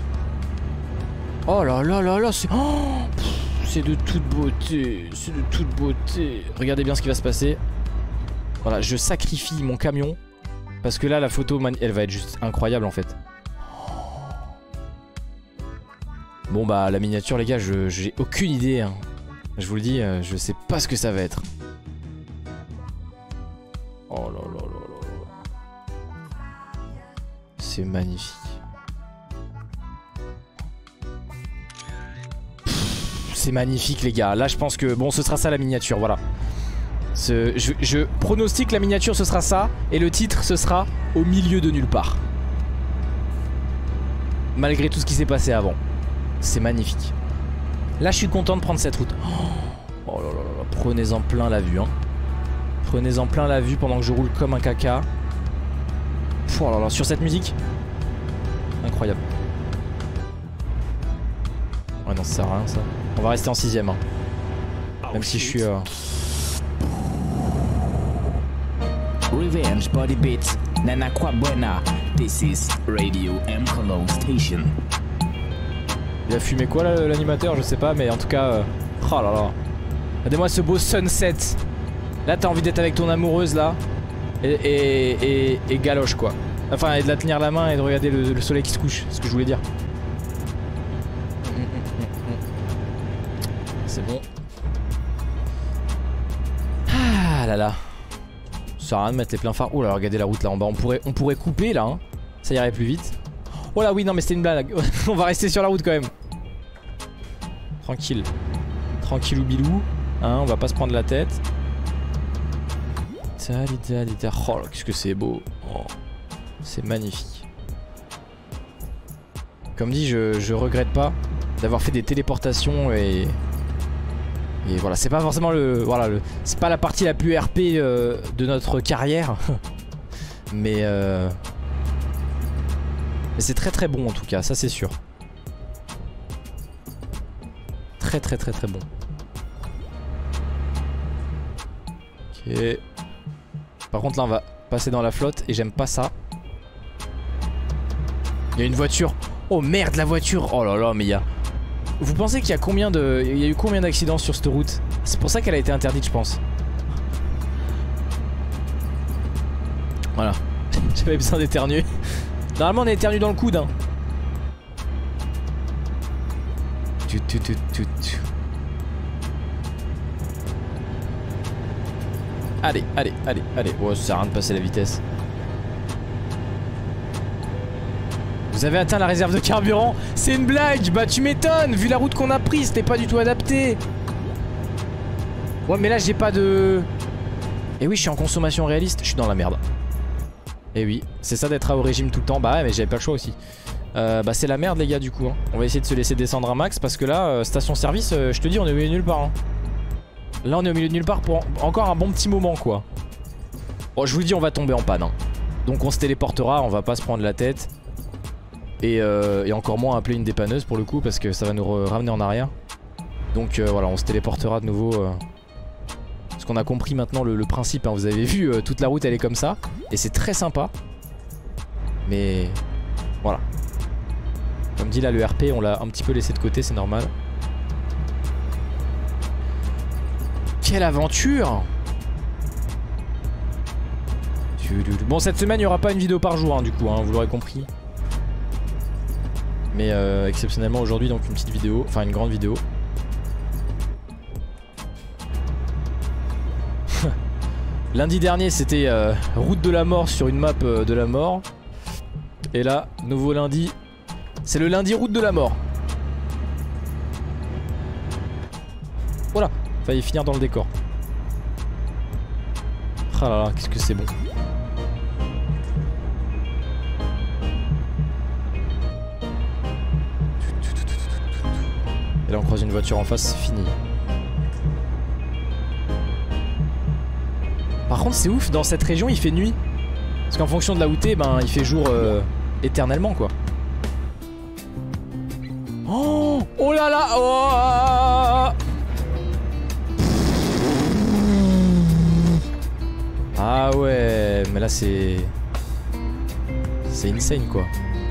Oh là là là là c'est... Oh c'est de toute beauté. C'est de toute beauté. Regardez bien ce qui va se passer. Voilà je sacrifie mon camion. Parce que là la photo elle va être juste incroyable en fait. Bon bah la miniature les gars j'ai aucune idée hein. Je vous le dis je sais pas ce que ça va être. Oh là là là là. C'est magnifique. C'est magnifique les gars. Là je pense que bon ce sera ça la miniature. Voilà. Je pronostique la miniature ce sera ça. Et le titre ce sera Au milieu de nulle part. Malgré tout ce qui s'est passé avant. C'est magnifique. Là je suis content de prendre cette route. Oh là là là. Prenez-en plein la vue hein. Prenez-en plein la vue pendant que je roule comme un caca. Oh là là. Sur cette musique. Incroyable. Ouais non ça sert à rien ça. On va rester en 6ème hein. Même si je suis Revenge Body Beats Nana Quabuena. This is Radio Mkolo Station. Il a fumé quoi là l'animateur je sais pas mais en tout cas oh là là. Regardez-moi ce beau sunset. Là t'as envie d'être avec ton amoureuse là. Et galoche quoi. Enfin et de la tenir la main et de regarder le soleil qui se couche. C'est ce que je voulais dire. C'est bon. Ah là là. Ça sert à rien de mettre les pleins phares. Oh là là, regardez la route là en bas. On pourrait couper là hein. Ça irait plus vite. Oh là oui non mais c'était une blague. On va rester sur la route quand même. Tranquille. Tranquillou bilou hein, on va pas se prendre la tête. Oh qu'est-ce que c'est beau. Oh, c'est magnifique. Comme dit je regrette pas d'avoir fait des téléportations et voilà, c'est pas forcément c'est pas la partie la plus RP de notre carrière. Mais c'est très très bon en tout cas, ça c'est sûr. Très très très très bon. Ok. Par contre là on va passer dans la flotte et j'aime pas ça. Il y a une voiture. Oh merde la voiture. Oh là là mais il y a... Vous pensez qu'il y a combien de... Il y a eu combien d'accidents sur cette route? C'est pour ça qu'elle a été interdite je pense. Voilà. J'avais besoin d'éternuer. Normalement on éternue dans le coude hein. Allez, allez, allez, allez. Oh, ça sert à rien de passer la vitesse. Vous avez atteint la réserve de carburant. C'est une blague. Bah tu m'étonnes. Vu la route qu'on a prise, c'était pas du tout adapté. Ouais mais là j'ai pas de... Et oui je suis en consommation réaliste. Je suis dans la merde. Et oui, c'est ça d'être au régime tout le temps. Bah ouais mais j'avais pas le choix aussi. Bah c'est la merde les gars du coup hein. On va essayer de se laisser descendre un max. Parce que là, station service, je te dis on est au milieu de nulle part hein. Là on est au milieu de nulle part pour encore un bon petit moment quoi. Bon je vous dis on va tomber en panne hein. Donc on se téléportera, on va pas se prendre la tête. Et encore moins appeler une dépanneuse pour le coup. Parce que ça va nous ramener en arrière. Donc voilà on se téléportera de nouveau Parce qu'on a compris maintenant le principe hein. Vous avez vu toute la route elle est comme ça. Et c'est très sympa. Mais voilà. Comme dit là le RP on l'a un petit peu laissé de côté, c'est normal. Quelle aventure! Bon, cette semaine, il n'y aura pas une vidéo par jour, hein, du coup, hein, vous l'aurez compris. Mais exceptionnellement aujourd'hui, donc une petite vidéo, enfin une grande vidéo. Lundi dernier, c'était route de la mort sur une map de la mort. Et là, nouveau lundi, c'est le lundi route de la mort. Voilà, failli finir dans le décor. Ah là là, qu'est-ce que c'est bon. Et là on croise une voiture en face, c'est fini. Par contre c'est ouf, dans cette région il fait nuit. Parce qu'en fonction de là où t'es, ben il fait jour éternellement quoi. Oh, oh là là, oh. Ah ouais, mais là c'est insane quoi.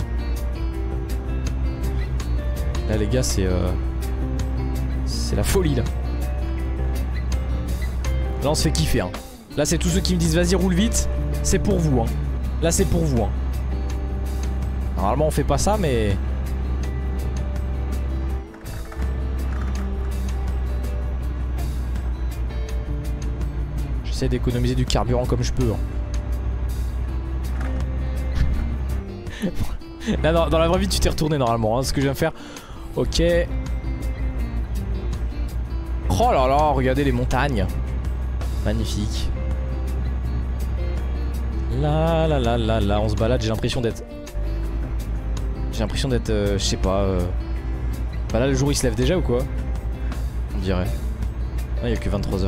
Là les gars c'est la folie là. Là on se fait kiffer hein. Là c'est tous ceux qui me disent vas-y roule vite, c'est pour vous hein. Là c'est pour vous hein. Normalement on fait pas ça mais... J'essaie d'économiser du carburant comme je peux hein. Là dans la vraie vie tu t'es retourné normalement hein, ce que je viens de faire. Ok. Oh là là, regardez les montagnes. Magnifique. Là là là là là, on se balade, j'ai l'impression d'être... je sais pas... Bah là le jour il se lève déjà ou quoi? On dirait. Ah, il y a que 23h.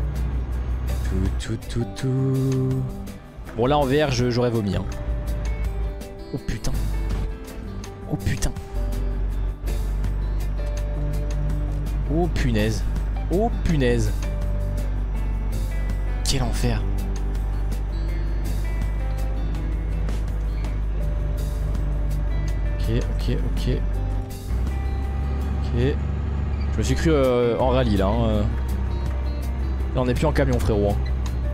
Tout. Bon là en VR j'aurais vomi hein. Oh putain. Oh putain. Oh punaise. Oh punaise. Quel enfer. Ok. Je me suis cru en rallye là hein. Là on est plus en camion frérot hein.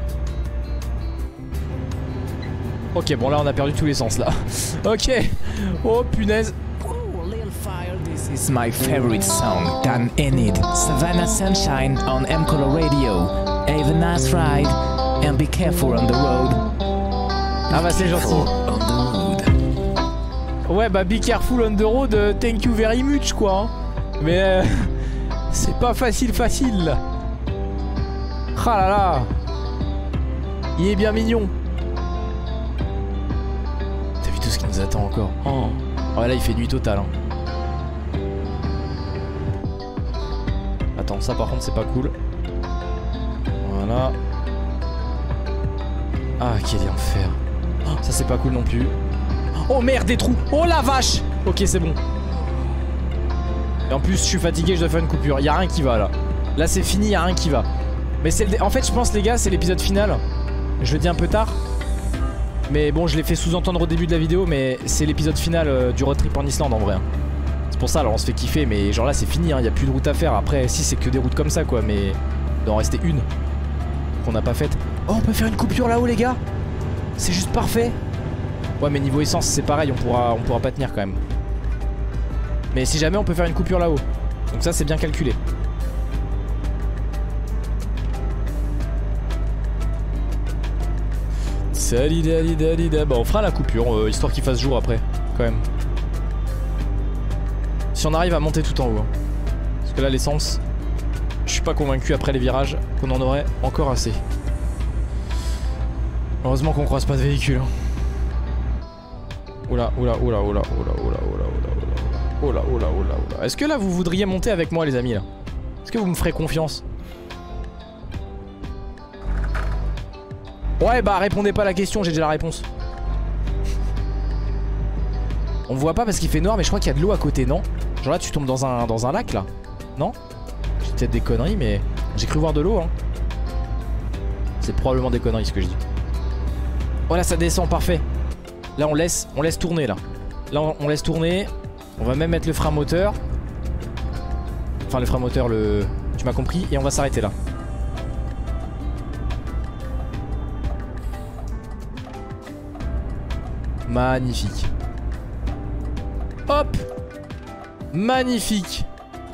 Ok bon là on a perdu tous les sens là. Ok. Oh punaise. This is my favorite song, Dan Enid, Savannah Sunshine on M-Color Radio. Have a nice ride and be careful on the road. Ah bah c'est gentil. Ouais bah be careful on the road, thank you very much quoi. Mais c'est pas facile là. Ah là là. Il est bien mignon. T'as vu tout ce qui nous attend encore? Oh ouais là il fait nuit totale hein. Attends, ça par contre c'est pas cool. Voilà. Ah quel enfer. Oh, ça c'est pas cool non plus. Oh merde des trous. Oh la vache. Ok c'est bon. Et en plus je suis fatigué, je dois faire une coupure. Y'a rien qui va là. Là c'est fini, y'a rien qui va. Mais c'est en fait je pense les gars c'est l'épisode final. Je le dis un peu tard. Mais bon je l'ai fait sous-entendre au début de la vidéo. Mais c'est l'épisode final du road trip en Islande en vrai hein. Pour ça alors on se fait kiffer mais genre là c'est fini hein, y a plus de route à faire. Après si c'est que des routes comme ça quoi, mais il doit en rester une qu'on n'a pas faite. Oh on peut faire une coupure là-haut les gars. C'est juste parfait. Ouais mais niveau essence c'est pareil, on pourra pas tenir quand même. Mais si jamais on peut faire une coupure là-haut. Donc ça c'est bien calculé. Salida. Bah on fera la coupure histoire qu'il fasse jour après quand même. Si on arrive à monter tout en haut hein. Parce que là l'essence, je suis pas convaincu après les virages qu'on en aurait encore assez. Heureusement qu'on croise pas de véhicule hein. Oula. Est-ce que là vous voudriez monter avec moi les amis là? Est-ce que vous me ferez confiance? Ouais bah répondez pas à la question, j'ai déjà la réponse. On voit pas parce qu'il fait noir mais je crois qu'il y a de l'eau à côté non? Genre là tu tombes dans un lac là. Non? J'ai peut-être des conneries mais j'ai cru voir de l'eau hein. C'est probablement des conneries ce que je dis. Voilà ça descend parfait. Là on laisse tourner là. Là on laisse tourner. On va même mettre le frein moteur. Enfin le frein moteur tu m'as compris. Et on va s'arrêter là. Magnifique. Hop. Magnifique.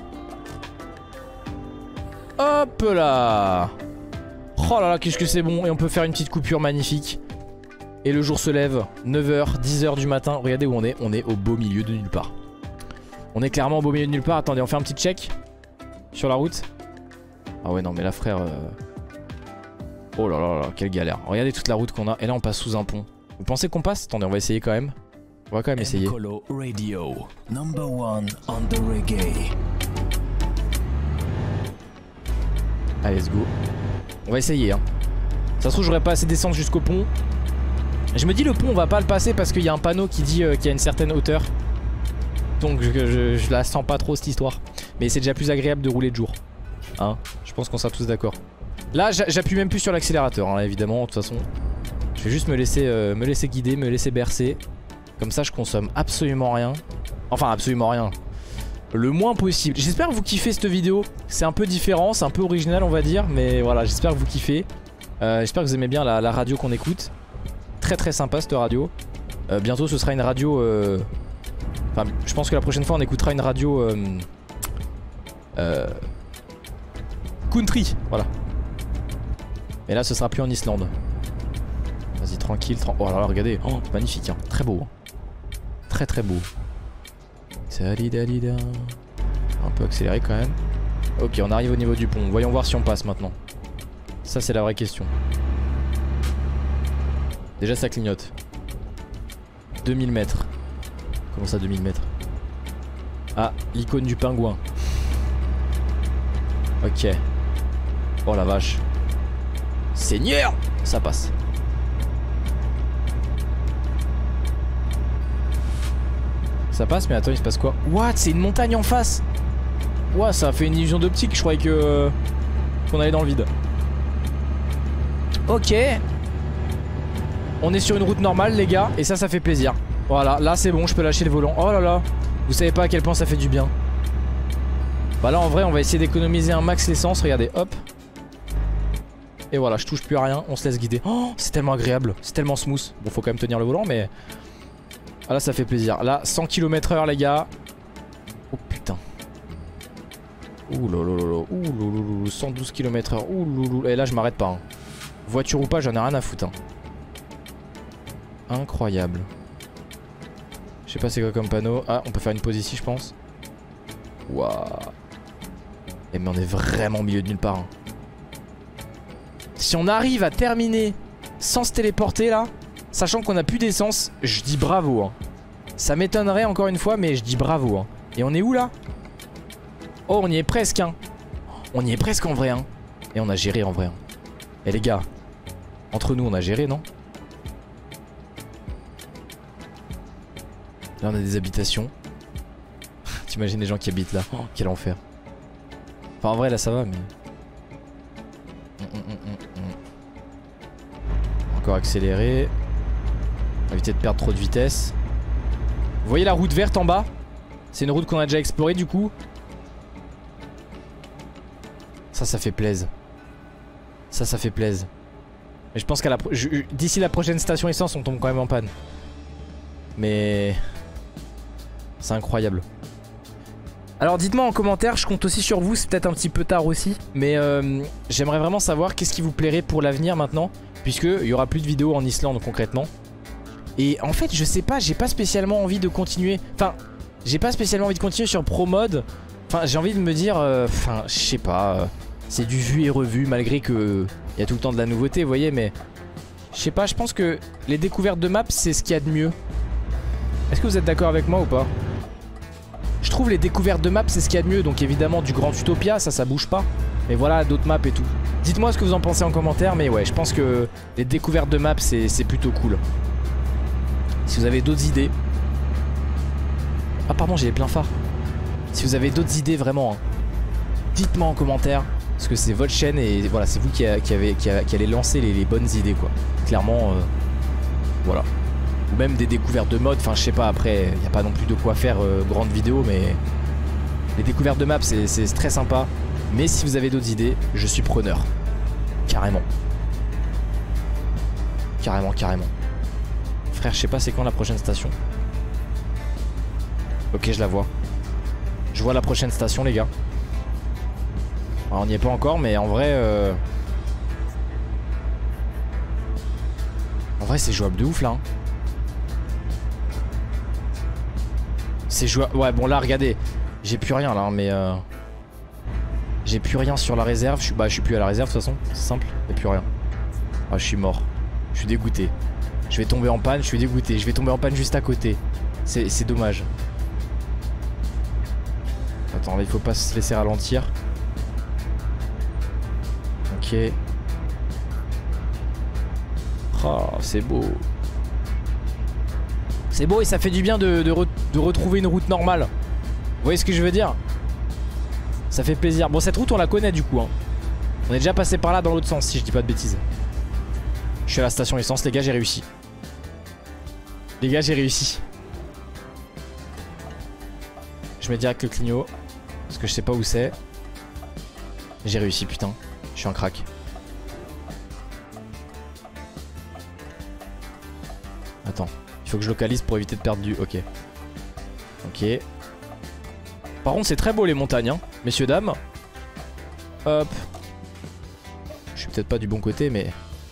Hop là. Oh là là, qu'est-ce que c'est bon. Et on peut faire une petite coupure magnifique. Et le jour se lève, 9h, 10h du matin. Regardez où on est. On est au beau milieu de nulle part. On est clairement au beau milieu de nulle part. Attendez, on fait un petit check sur la route. Ah ouais, non, mais là, frère... Oh là là là, quelle galère. Regardez toute la route qu'on a. Et là, on passe sous un pont. Vous pensez qu'on passe? Attendez, on va essayer quand même. On va quand même essayer. Mkolo Radio, #1 on the reggae. Allez, let's go. On va essayer, hein. Ça se trouve, j'aurais pas assez descendre jusqu'au pont. Je me dis, le pont, on va pas le passer parce qu'il y a un panneau qui dit qu'il y a une certaine hauteur. Donc, je la sens pas trop, cette histoire. Mais c'est déjà plus agréable de rouler de jour. Hein, je pense qu'on sera tous d'accord. Là, j'appuie même plus sur l'accélérateur, hein, évidemment, de toute façon. Je vais juste me laisser guider, me laisser bercer. Comme ça, je consomme absolument rien. Enfin, absolument rien. Le moins possible. J'espère que vous kiffez cette vidéo. C'est un peu différent, c'est un peu original, on va dire. Mais voilà, j'espère que vous kiffez. J'espère que vous aimez bien la radio qu'on écoute. Très très sympa cette radio. Bientôt, ce sera une radio... Enfin, je pense que la prochaine fois, on écoutera une radio... country, voilà. Et là, ce sera plus en Islande. Vas-y, tranquille. Oh là là, regardez. Oh, magnifique, hein. Très beau. Hein. Très très beau. Salidalida. Un peu accéléré quand même. Ok, on arrive au niveau du pont. Voyons voir si on passe maintenant. Ça, c'est la vraie question. Déjà, ça clignote. 2000 mètres. Comment ça, 2000 mètres? Ah, l'icône du pingouin. Ok. Oh la vache. Seigneur! Ça passe. Ça passe, mais attends, il se passe quoi? What? C'est une montagne en face? Ouah, ça a fait une illusion d'optique. Je croyais que qu'on allait dans le vide. Ok. On est sur une route normale, les gars. Et ça fait plaisir. Voilà, là c'est bon, je peux lâcher le volant. Oh là là. Vous savez pas à quel point ça fait du bien. Bah là, en vrai, on va essayer d'économiser un max l'essence. Regardez, hop. Et voilà, je touche plus à rien, on se laisse guider. Oh, c'est tellement agréable, c'est tellement smooth. Bon, faut quand même tenir le volant, mais... Ah là, ça fait plaisir. Là, 100 km/h, les gars. Oh putain. Ouh lolololo. Ouh lolololo. 112 km/h. Ouh loulou. Et là, je m'arrête pas. Hein. Voiture ou pas, j'en ai rien à foutre. Hein. Incroyable. Je sais pas c'est quoi comme panneau. Ah, on peut faire une pause ici, je pense. Waouh. Eh, mais on est vraiment au milieu de nulle part. Hein. Si on arrive à terminer sans se téléporter là, sachant qu'on a plus d'essence, je dis bravo. Hein. Ça m'étonnerait encore une fois, mais je dis bravo. Hein. Et on est où là? Oh, on y est presque. Hein. On y est presque en vrai. Hein. Et on a géré en vrai. Hein. Et les gars, entre nous, on a géré, non? Là, on a des habitations. T'imagines les gens qui habitent là? Oh, quel enfer. Enfin, en vrai, là, ça va, mais... Encore accéléré. On va éviter de perdre trop de vitesse. Vous voyez la route verte en bas? C'est une route qu'on a déjà explorée du coup. Ça fait plaisir. Ça fait plaisir. Mais je pense qu'à d'ici la prochaine station essence, on tombe quand même en panne. Mais... c'est incroyable. Alors dites-moi en commentaire, je compte aussi sur vous, c'est peut-être un petit peu tard aussi. Mais j'aimerais vraiment savoir qu'est-ce qui vous plairait pour l'avenir maintenant. Puisqu'il n'y aura plus de vidéos en Islande concrètement. Et en fait je sais pas, j'ai pas spécialement envie de continuer. Enfin, j'ai pas spécialement envie de continuer sur Pro Mode. Enfin, j'ai envie de me dire, enfin, je sais pas. C'est du vu et revu malgré que il y a tout le temps de la nouveauté, vous voyez. Mais je sais pas, je pense que les découvertes de maps c'est ce qu'il y a de mieux. Est-ce que vous êtes d'accord avec moi ou pas? Je trouve les découvertes de maps c'est ce qu'il y a de mieux. Donc évidemment du Grand Utopia, ça bouge pas. Mais voilà, d'autres maps et tout. Dites-moi ce que vous en pensez en commentaire. Mais ouais, je pense que les découvertes de maps c'est plutôt cool. Si vous avez d'autres idées. Ah pardon, j'ai les pleins phares. Si vous avez d'autres idées vraiment, hein, dites-moi en commentaire. Parce que c'est votre chaîne et voilà, c'est vous qui allez lancer les bonnes idées quoi. Clairement, voilà. Ou même des découvertes de mode, enfin je sais pas, après il n'y a pas non plus de quoi faire grande vidéo, mais les découvertes de maps c'est très sympa. Mais si vous avez d'autres idées, je suis preneur. Carrément. Carrément. Frère, je sais pas c'est quand la prochaine station. Ok, je la vois. Je vois la prochaine station, les gars. Alors, on n'y est pas encore, mais en vrai... En vrai, c'est jouable de ouf, là. Hein. C'est jouable... Ouais, bon, là, regardez. J'ai plus rien, là, hein, mais... J'ai plus rien sur la réserve. Bah, je suis plus à la réserve, de toute façon. C'est simple. Y'a plus rien. Ah, je suis mort. Je suis dégoûté. Je vais tomber en panne, je suis dégoûté. Je vais tomber en panne juste à côté. C'est dommage. Attends, là, il faut pas se laisser ralentir. Ok. Oh, c'est beau. C'est beau et ça fait du bien de retrouver une route normale. Vous voyez ce que je veux dire? Ça fait plaisir. Bon, cette route, on la connaît du coup. Hein. On est déjà passé par là dans l'autre sens, si je dis pas de bêtises. Je suis à la station essence, les gars, j'ai réussi. Les gars, j'ai réussi. Je mets direct le clignot. Parce que je sais pas où c'est. J'ai réussi, putain. Je suis un crack. Attends. Il faut que je localise pour éviter de perdre du... Ok. Ok. Par contre, c'est très beau les montagnes, hein. Messieurs, dames. Hop. Je suis peut-être pas du bon côté, mais...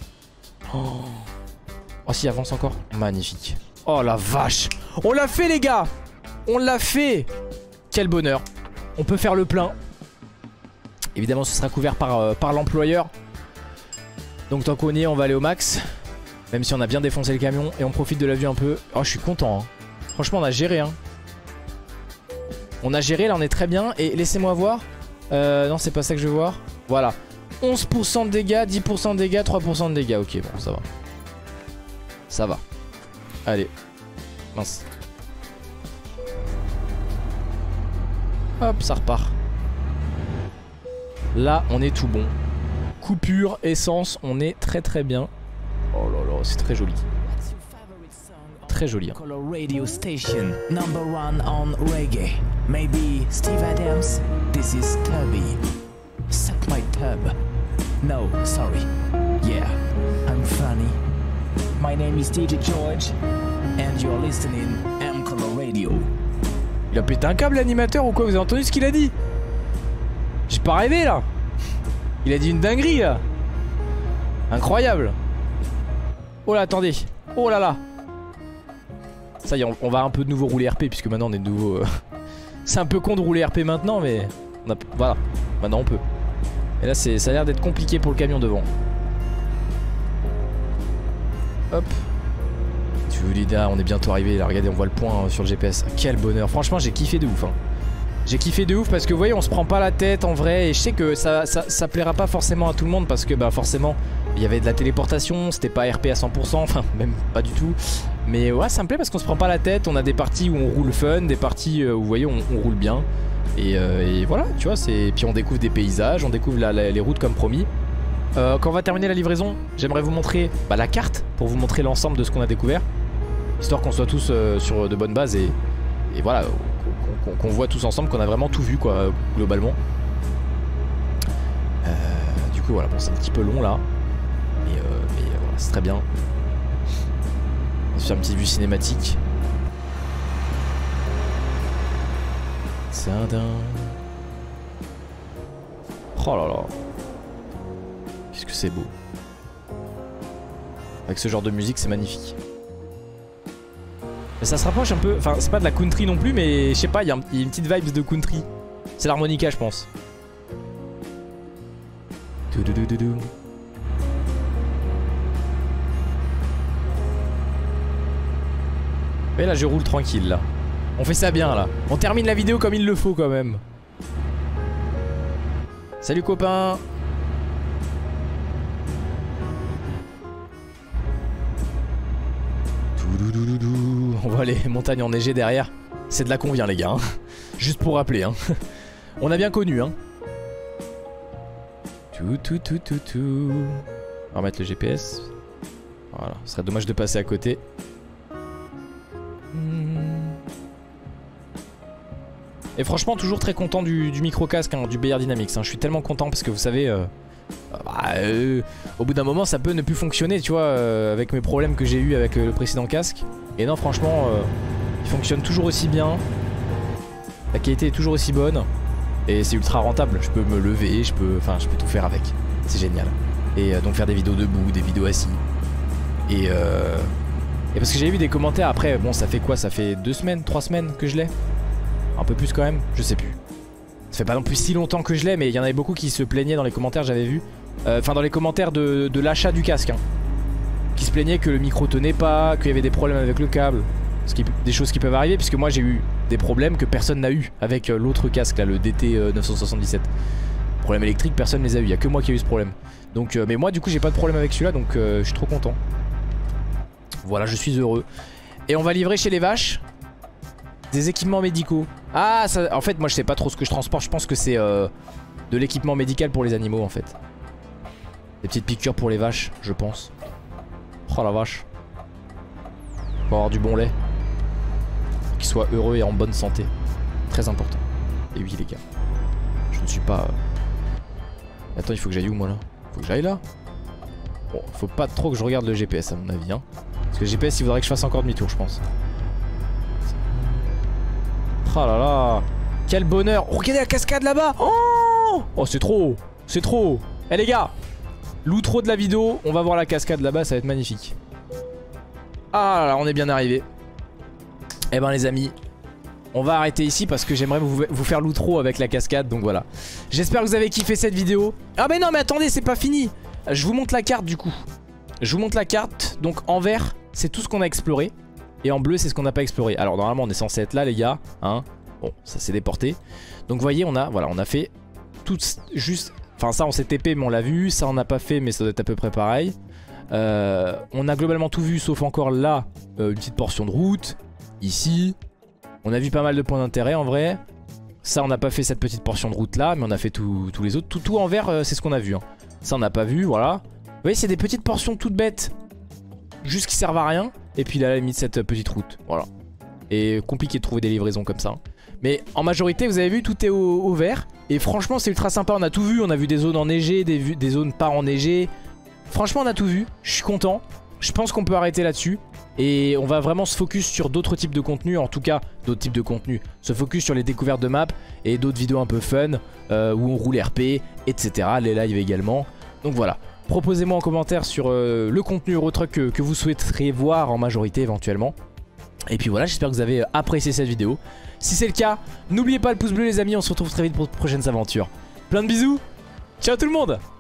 Oh si, avance encore. Magnifique. Oh la vache. On l'a fait, les gars. On l'a fait. Quel bonheur. On peut faire le plein. Évidemment, ce sera couvert par l'employeur. Donc tant qu'on y est, on va aller au max. Même si on a bien défoncé le camion. Et on profite de la vue un peu. Oh, je suis content, hein. Franchement, on a géré, hein. On a géré, là on est très bien. Et laissez-moi voir. Non, c'est pas ça que je veux voir. Voilà. 11% de dégâts, 10% de dégâts, 3% de dégâts. Ok, bon, ça va. Ça va. Allez. Mince. Hop, ça repart. Là, on est tout bon. Coupure, essence, on est très très bien. Oh là là, c'est très joli. Très joli. Hein. Radio station, number one on reggae. Maybe Steve Adams. This is Tubby. Suck my tub. No, sorry. Yeah, I'm funny. My name is DJ George, and you're listening M-Color Radio. Il a pété un câble l'animateur ou quoi? Vous avez entendu ce qu'il a dit? J'ai pas rêvé là. Il a dit une dinguerie là. Incroyable. Oh là, attendez. Oh là là. Ça y est, on va un peu de nouveau rouler RP puisque maintenant on est de nouveau... C'est un peu con de rouler RP maintenant, mais... Voilà, maintenant on peut. Et là ça a l'air d'être compliqué pour le camion devant. Hop. Tu veux l'idée, on est bientôt arrivé là, regardez, on voit le point sur le GPS. Quel bonheur, franchement j'ai kiffé de ouf, hein. J'ai kiffé de ouf parce que vous voyez, on se prend pas la tête en vrai. Et je sais que ça plaira pas forcément à tout le monde parce que bah forcément il y avait de la téléportation, c'était pas RP à 100%, enfin même pas du tout. Mais ouais, ça me plaît parce qu'on se prend pas la tête. On a des parties où on roule fun, des parties où vous voyez on roule bien. Et voilà, tu vois, c'est... Puis on découvre des paysages, on découvre les routes comme promis. Quand on va terminer la livraison, j'aimerais vous montrer la carte pour vous montrer l'ensemble de ce qu'on a découvert. Histoire qu'on soit tous sur de bonnes bases et voilà, qu'on voit tous ensemble qu'on a vraiment tout vu quoi, globalement. Du coup voilà, bon c'est un petit peu long là. Mais voilà, c'est très bien. On va se faire une petite vue cinématique. Oh là là. Qu'est-ce que c'est beau. Avec ce genre de musique c'est magnifique. Mais ça se rapproche un peu, enfin c'est pas de la country non plus mais je sais pas, il y a une petite vibe de country. C'est l'harmonica je pense. Mais là je roule tranquille là. On fait ça bien là. On termine la vidéo comme il le faut quand même. Salut copain. On voit les montagnes enneigées derrière. C'est de là qu'on vient les gars, hein. Juste pour rappeler, hein. On a bien connu, hein. On va remettre le GPS. Voilà, ce serait dommage de passer à côté. Et franchement toujours très content du micro casque, hein, du Beyerdynamics, hein. Je suis tellement content parce que vous savez Au bout d'un moment ça peut ne plus fonctionner, tu vois, avec mes problèmes que j'ai eu avec le précédent casque. Et non, franchement, il fonctionne toujours aussi bien. La qualité est toujours aussi bonne. Et c'est ultra rentable, je peux me lever, je peux tout faire avec. C'est génial. Et donc faire des vidéos debout, des vidéos assis. Et parce que j'ai vu des commentaires après, bon ça fait quoi? Ça fait 2 semaines, 3 semaines que je l'ai? Un peu plus quand même, je sais plus. Ça fait pas non plus si longtemps que je l'ai, mais il y en avait beaucoup qui se plaignaient dans les commentaires, j'avais vu. Enfin dans les commentaires de l'achat du casque, hein, qui se plaignaient que le micro tenait pas, qu'il y avait des problèmes avec le câble. Des choses qui peuvent arriver, puisque moi j'ai eu des problèmes que personne n'a eu avec l'autre casque là, le DT 977. Problème électrique, personne ne les a eu, il y a que moi qui ai eu ce problème. Donc, mais moi du coup j'ai pas de problème avec celui-là, donc je suis trop content. Voilà, je suis heureux. Et on va livrer chez les vaches des équipements médicaux. Ah, ça, en fait moi je sais pas trop ce que je transporte, je pense que c'est de l'équipement médical pour les animaux en fait. Des petites piqûres pour les vaches, je pense. Oh la vache. Pour avoir du bon lait. Qu'ils soient heureux et en bonne santé. Très important. Et oui les gars, je ne suis pas... Attends, il faut que j'aille où moi là? Faut que j'aille là? Bon, faut pas trop que je regarde le GPS à mon avis, hein. Parce que le GPS il voudrait que je fasse encore demi-tour je pense. Oh là là, quel bonheur. Oh, regardez la cascade là-bas. Oh c'est trop. C'est trop. Eh les gars, l'outro de la vidéo, on va voir la cascade là-bas, ça va être magnifique. Ah là là, on est bien arrivé. Eh ben les amis, on va arrêter ici parce que j'aimerais vous faire l'outro avec la cascade, donc voilà. J'espère que vous avez kiffé cette vidéo. Ah mais non mais attendez, c'est pas fini. Je vous montre la carte du coup. Je vous montre la carte, donc en vert c'est tout ce qu'on a exploré. Et en bleu c'est ce qu'on n'a pas exploré. Alors normalement on est censé être là les gars, hein. Bon ça s'est déporté. Donc vous voyez on a fait tout juste. Enfin ça on s'est TP mais on l'a vu. Ça on n'a pas fait mais ça doit être à peu près pareil. On a globalement tout vu sauf encore là une petite portion de route. Ici on a vu pas mal de points d'intérêt en vrai. Ça on n'a pas fait cette petite portion de route là, mais on a fait tous les autres. Tout en vert c'est ce qu'on a vu, hein. Ça on n'a pas vu, voilà. Vous voyez c'est des petites portions toutes bêtes, juste qui servent à rien. Et puis là à la limite cette petite route, voilà. Et compliqué de trouver des livraisons comme ça, hein. Mais en majorité vous avez vu tout est au vert. Et franchement c'est ultra sympa, on a tout vu. On a vu des zones enneigées, des zones pas enneigées. Franchement on a tout vu, je suis content. Je pense qu'on peut arrêter là-dessus. Et on va vraiment se focus sur d'autres types de contenus. En tout cas d'autres types de contenus. Se focus sur les découvertes de maps. Et d'autres vidéos un peu fun où on roule RP, etc. Les lives également. Donc voilà, proposez-moi en commentaire sur le contenu Eurotruck que vous souhaiteriez voir en majorité éventuellement. Et puis voilà, j'espère que vous avez apprécié cette vidéo. Si c'est le cas, n'oubliez pas le pouce bleu les amis. On se retrouve très vite pour de prochaines aventures. Plein de bisous. Ciao tout le monde.